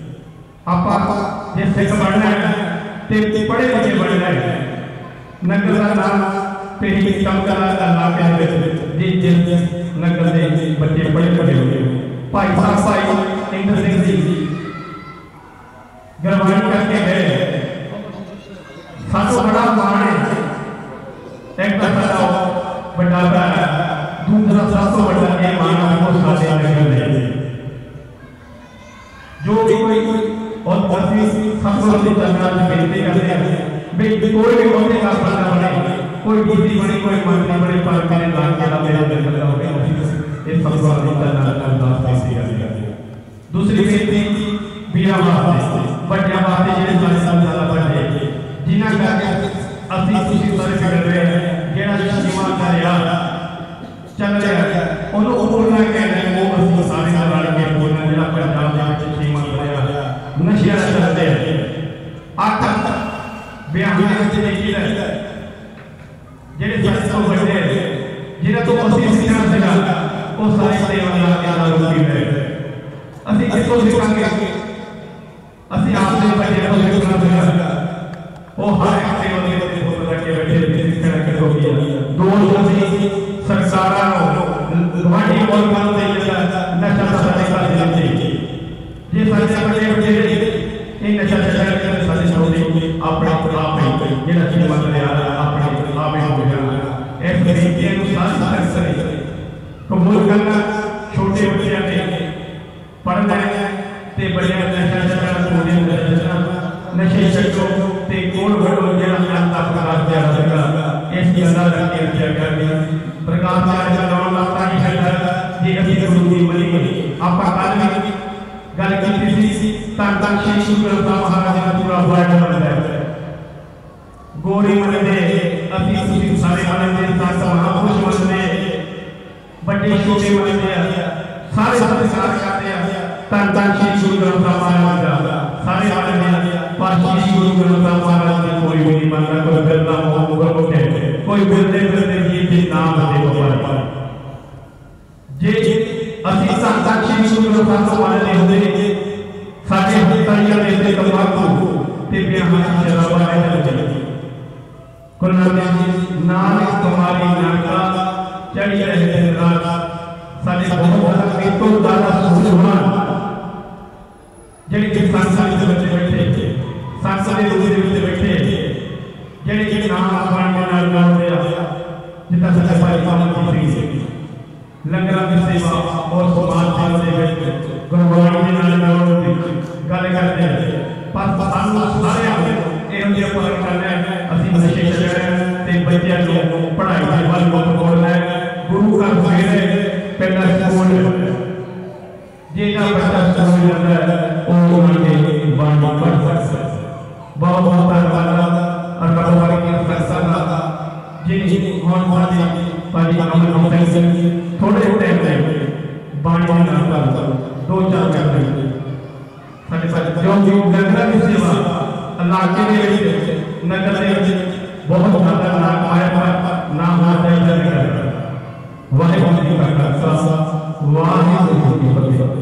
आप ये सिख बनना है ते पढ़े लिखे बनना है नगर का नाम पे ही कम करा का नाम है जिस नगर दे बच्चे पढ़े पढ़े होंगे भाई साहब भाई इंद्र सिंह जी गरवानी करके गए सातों बड़ा मान है एक बड़ा बड़ा है दूसरा सातों बड़ा ये माना को साथे नगर दे जो भी कोई और असली संस्कृति चलना बेनती करते हैं भाई कोई भी होने का बंदा बने कोई डीसी बने कोई मंत्री बने पर मेरे लाल के मेरा दिल करता हो ये संस्कृति चलना अरदास बेनती करते हैं दूसरी बेनती बीरा वास्ते बड़िया वास्ते जेडे सारे संसार बने जिन्हां करके असली खुशी सारे कर रहे हैं जेड़ा जीवा करया चल रहा है ਉਹਨੂੰ ਪੂਰਨਾ ਕਹਿੰਦੇ ਉਹ ਅਸੀਂ ਸਾਰੇ ਨਾਲ ਕੇ ਪੂਰਨਾ ਜਿਹੜਾ ਪੰਜਾਬ ਦੇ ਵਿੱਚ ਸੀਮਾ ਕਰਿਆ ਨਸ਼ਿਆਂ ਦਾ ਚੱਲਦੇ ਅੱਠ ਬਿਆਨ ਦੇ ਵਿੱਚ ਲਿਖੀ ਹੈ ਜਿਹੜੇ ਸੱਚ ਤੋਂ ਵੱਡੇ ਜਿਹੜਾ ਤੋਂ ਅਸੀਂ ਸਿੱਖਣਾ ਸੀਗਾ ਉਹ ਸਾਰੇ ਸੇਵਾਦਾਰ ਕੇ ਨਾਲ ਰੁਕੀ ਹੈ ਅਸੀਂ ਕਿੱਥੋਂ ਸਿੱਖਾਂਗੇ ਅਸੀਂ ਆਪ ਦੇ ਬੱਚਿਆਂ ਨੂੰ ਸਿੱਖਣਾ ਸੀਗਾ ਉਹ ਹਰ ਇੱਕ ਸੇਵਾਦਾਰ ਦੇ ਫੋਟੋ ਰੱਖ ਕੇ ਬੈਠੇ ਸਿੱਖਣਾ ਕਿੱਥੋਂ ਗਿਆ ਦੋ ਅਸੀਂ सरकारा गवाही बोल कर दे नशा सारे का दिलते ये सारे बड़े बड़े ये नशा छड़ के सारे छोड़े अपने आप ही जेड़ा चीज मत ले आ अपने आप ही हो गया ऐसे तरीके अनुसार सर कबूल करना छोटे बच्चे ने पढ़ना ते बड़े नशा छड़ छोड़े नशे छड़ो ते कोण बड़ो जेड़ा अंता प्रकाश दिया लगा इस गल्ला रख के क्या कर प्रकाश चार्ज लगाउन लाता ही है ये अभी गुरु की मनी आपा काल में गल की थी तन तन श्री गुरु ग्रंथ महाराज का पूरा वर्ड बनता है गोरी मन दे अभी सुधी सारे मन दे संत महापुरुष मन दे बड़े छोटे मन दे सारे संस्कार करते हैं तन तन श्री गुरु ग्रंथ महाराज का सारे मन दे पर श्री गुरु ग्रंथ महाराज ने कोई भी नहीं मानता कोई गल्ला मोह उठे कोई बिरदे बिरदे जी नाम दे पर जे ਅਸੀਂ ਸਾਖੀ ਸ਼ੁਰੂ ਨੂੰ ਫਾਸਾ ਵਾਲੇ ਹੁੰਦੇ ਸਾਡੇ ਹੱਥਾਂ ਦੇ ਤੰਬਾਕੂ ਤੇ ਵਿਆਹਾਂ ਦੀ ਸ਼ਰਾਬਾਂ ਦੇ ਚੱਲਦੀ ਕੁਲਨਾਮ ਨਾਨਕ ਤੁਮਾਰੀ ਨਾਨਕਾ ਚੜੀ ਰਹੇ ਦਿਨ ਰਾਤ ਸਾਡੇ ਬਹੁਤ ਤੱਕ ਤੋਂ ਦਾਦਾ ਸੁਭਾਨ ਜਿਹੜੇ ਸੰਸਾਰ ਦੇ ਵਿੱਚ ਬੈਠੇ ਸੰਸਾਰ ਦੇ ਰੂਪ ਦੇ ਵਿੱਚ ਬੈਠੇ ਜਿਹੜੇ ਨਾਮ ਆਪਣੀ ਨਾਲ ਗਾਉਂਦੇ ਆ जितना सच्चा भाई पावन की सी लंगरां दी सेवा और समाज सेवा दे विच गुरबाणी दे नाल नाल गल करदे पर सानू सारे इहो जिहा पता करना है असीं नशे छड्डणे ते बच्चिआं नूं पढ़ाई दे ਵੱਲ मुख मोड़ना है गुरु घर सवेरे पहला स्कूल जेड़ा बच्चा स्कूल जांदा है ओह उन्हां दे बाणी पढ़ सकदा बहुत बहुत धन्यवाद अल्लाह वाले की सरसा जिन होन वाले पाजी अमल होते हैं थोड़े टाइम में बाणी ना कर दो चार मिनट साडे साथ जो भी नगर की सेवा अल्लाह के नगर दे बहुत ज्यादा नाम आया पर नाम आता ही नहीं वाहिगुरू का खालसा वाहिगुरू की फतेह।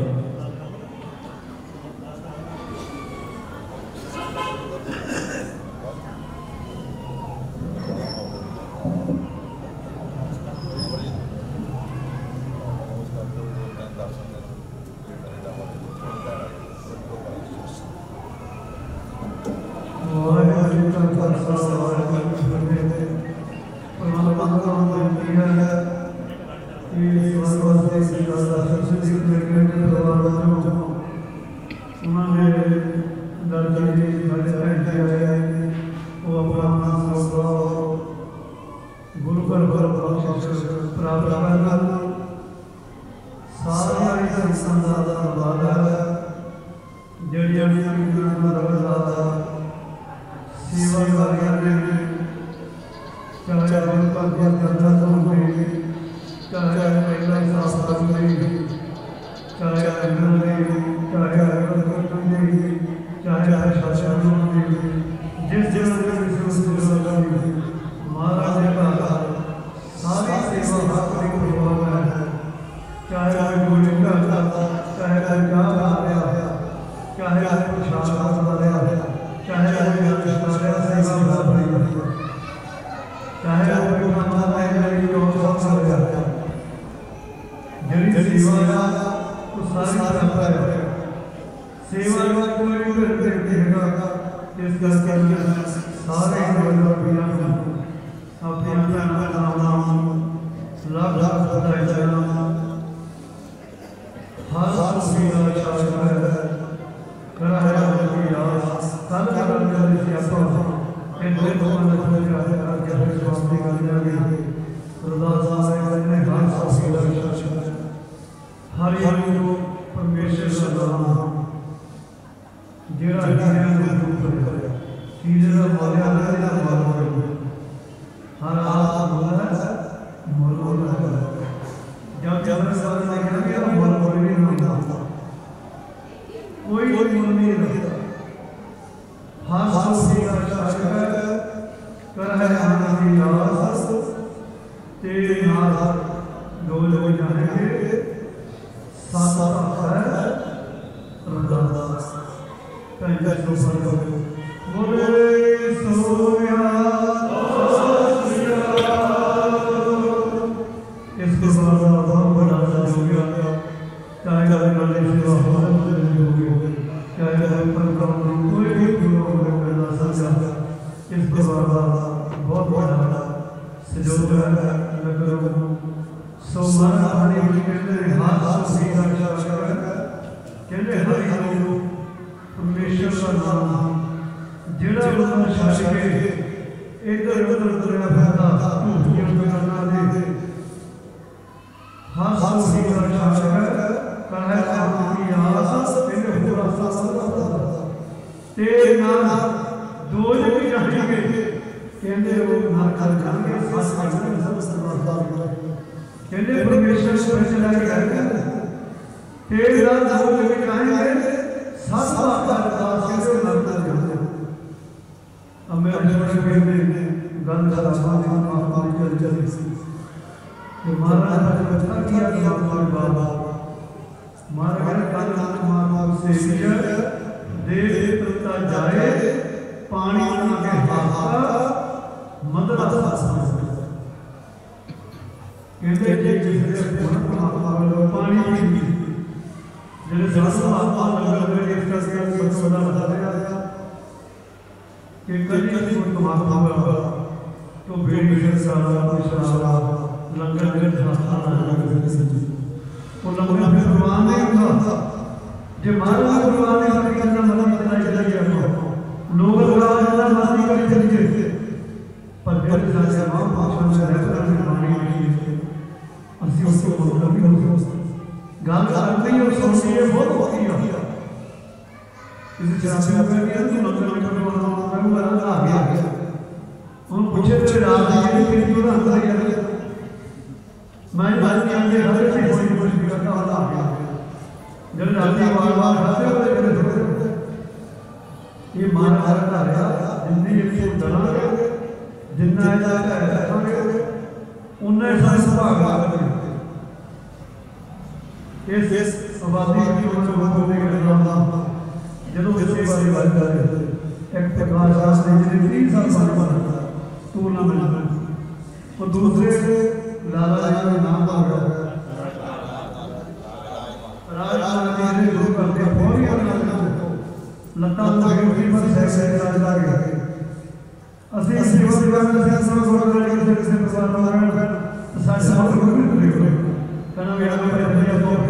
Karena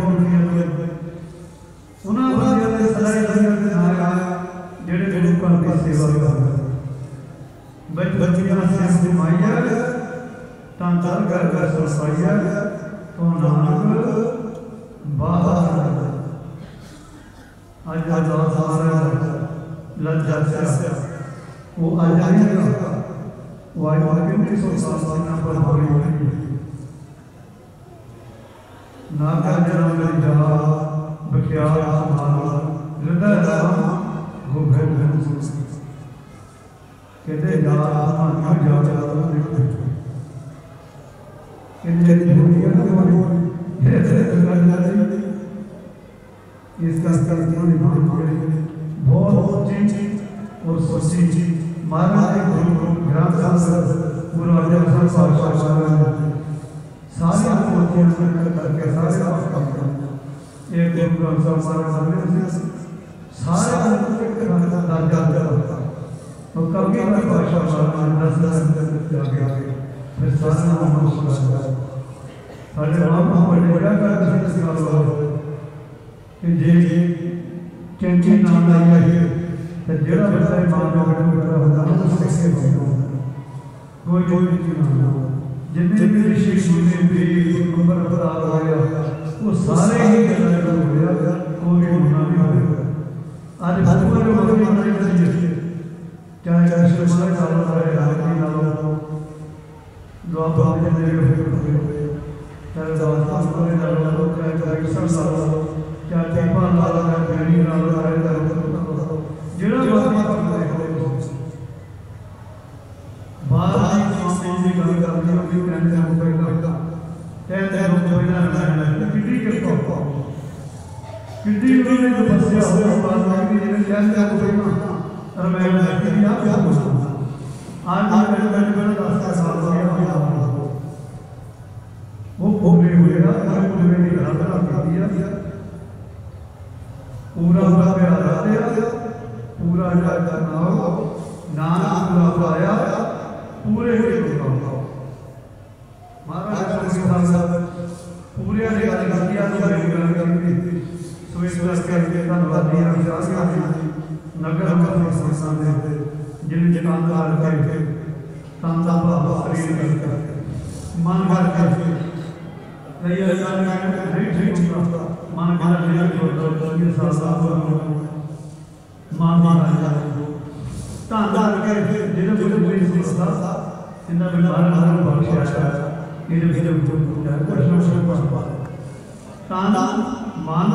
घर की सेवा कर बच्चियां से घुमाइया तां चल कर सरसाइया तो नानक बाहर आज अरदास महाराज लज्जा से वो आ जाएगा वो आज कितनी सोचना पर होगी ना का जन्म मेरी जा बख्याल संभाल हृदय राम वो घर कहते जा मान जा कहते दुनिया इसका बहुत ऊंची और सोची महाराज गुरु ग्रंथ गुरु अर्जन सारे करके सारे एक गुरु सारे और कभी भी भाषा फिर सारे मां बड़े कि जे चंकी नाम आई तो जेड़ा बच्चा मां का बड़ा होता है तो कैसे होगा कोई ना जितने भी ऋषि मुनि भी उम्र अवतार होया वो सारे ही गलत हो गया कोई होना नहीं होगा आज भगवान को मानने के लिए चाहे कृष्ण काल रहे राम नाम द्वापर में मेरे चाहे दास को नाम चाहे कृष्ण नाम क्या दीपा लाल है बेड़ी लाल है जेड़ा बात स्वामी जी गल करते हो कि कहते हो कहते हो पहला कितनी करतो कितनी उन्होंने तपस्या हो बात है कि ये कहते हो पहला और मैं कहती आप क्या बोलूं आज मैं रास्ता साफ हो गया वो पूरे हुएगा पूरे नहीं रास्ता कर दिया पूरा पूरा नाम पूरा पाया पूरे महाराज पूरे नगर जिन दुकानदार करके मन करके मान का नहीं छोड़ ये साथ मान तान के जिन्हें मुझे कोई संस्था इन्हें भी बारह बख्शिया इन्हें भी तान मान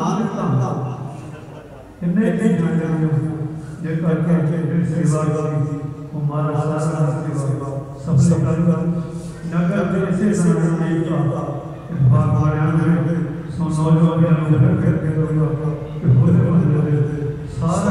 इन्हें जो करके सेवा की हमारा सारा सेवा सबसे कर नगर में ऐसे सारा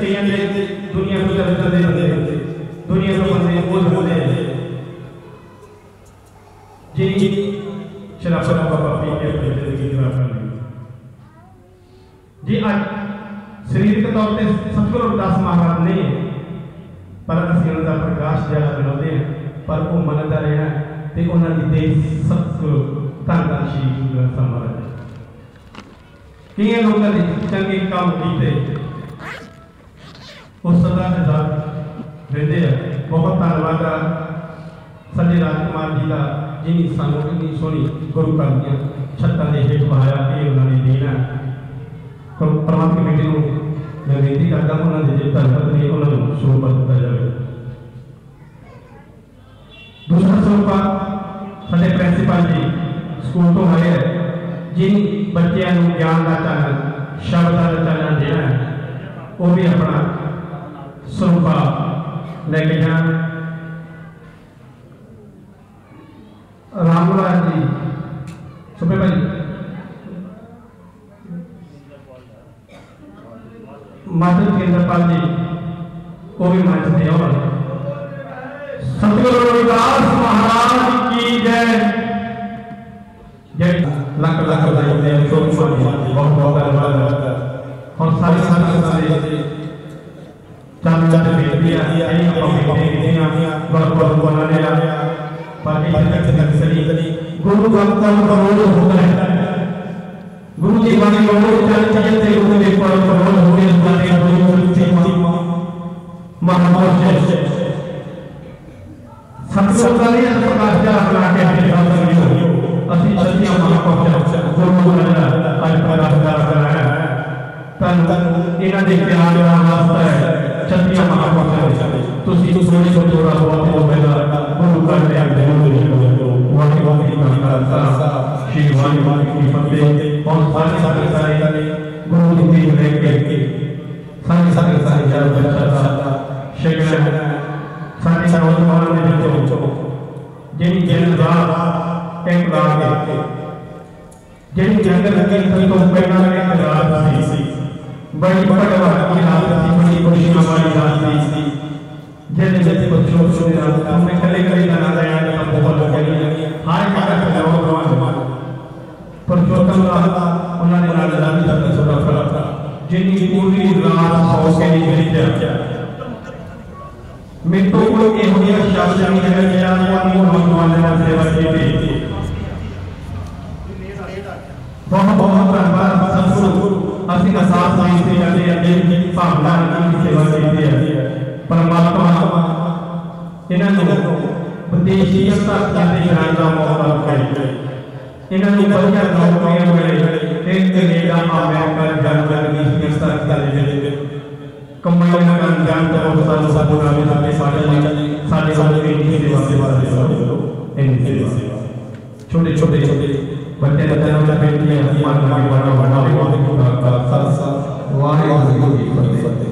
कई दुनिया को चलते बंदे दुनिया को बंदे बोल बोले जी शराब बाबा पी के अपनी जिंदगी खराब कर ली जी। आज शरीरक तौर पर सतगुरु रविदास महाराज ने पर असं उनका प्रकाश जरा बनाते हैं पर वो मनता रहना तो उन्होंने देश सतगुरु धन धन श्री गुरु ग्रंथ साहिब महाराज कई लोगों ने चंगे काम किए उस सदा आजाद रहते हैं। बहुत धन्यवाद साडे राजकुमार जी का जिन्हें सानू इतनी सोहनी गुरु घर दी छत्तां के हेठ बहाया ये उन्होंने देना प्रबंध कमेटी को मैं बेनती करता उन्होंने जो धन्यवाद नहीं उन्होंने स्वरूप दिता जाए। दूसरा स्वरूप साडे प्रिंसीपल जी स्कूल तो आए हैं जिन बच्चों को ज्ञान का चानन शब्द का चानन देना है वो भी अपना स्वरूप लेके जान। रामलाल जी सुबह भाई माधव केंद्रपाल जी वो भी मंच पे और सतगुरु रविदास महाराज की जय जय। लाख लाख बहुत बहुत धन्यवाद और सारी चार बेटियां यही बहुत बनाने पर गुरु का होता है गुरु की वाणी चलते गुरु के पर हो गए सतगुरु का नहीं प्रकाश जा बना के असि सत्य महापुरुष गुरु का आज प्रकाश जा कराया तन इन्हां दे प्यार दा वास्ता है सत्य महापुरुष तुसी सोनी को थोड़ा बहुत होवेगा गुरु का प्यार जरूर वाणी वाणी का खालसा श्री वाणी वाणी की फतेह और सारे गुरु की दीन लेके सारे जल बच्चा शेखर सारे नौजवान ने जो जिन रात एक रात जिन जंगल के तो पहला एक रात थी बड़ी पड़वा की रात थी बड़ी खुशियां वाली रात थी जैसे को छोटे रात हमने कले गाना गाया था बहुत लगी हाय माता का नौजवान पुरुषोत्तम उन्होंने राजधानी तक छोड़ा फला जिनकी पूरी रात सौ के लिए क्या मित्रों को ये होया शब्द नहीं है कि आप भगवान ने सेवा की थी। बहुत बहुत धन्यवाद सतगुरु असि का साथ नहीं थे जाते अभी भावना की सेवा की थी परमात्मा इन्होंने विदेशीयता जाने जाने का मौका दिया इन्होंने बढ़िया नौकरियां मिले एक कनेडा अमेरिका जर्मनी स्पेन तक कमाईना का ज्ञान तो बहुत सारे में सारे इनकी सेवा छोटे छोटे बच्चे बच्चों का बेटियां मान में बड़ा वाहिगुरु की फतेह।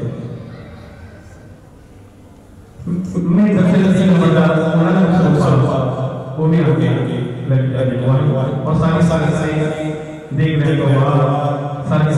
मैं दक्षिण बड़ा उन्होंने वो भी हो गया और सारी देखने के बाद सारी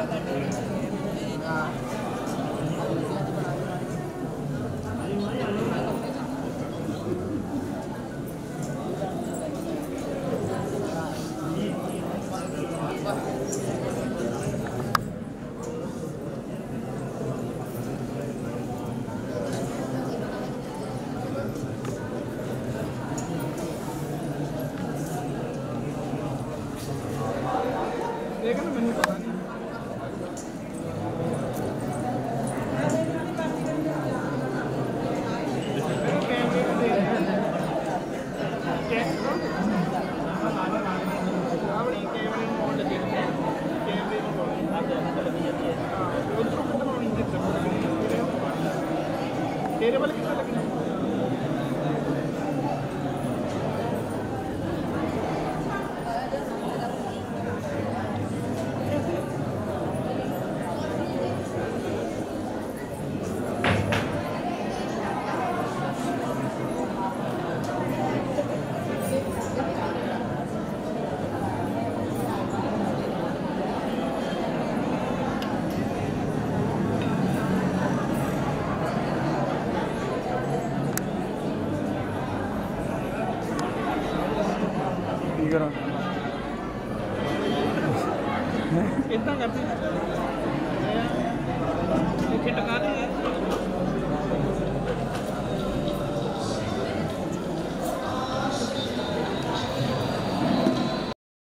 तेरे वाले कितना लगना इतना करते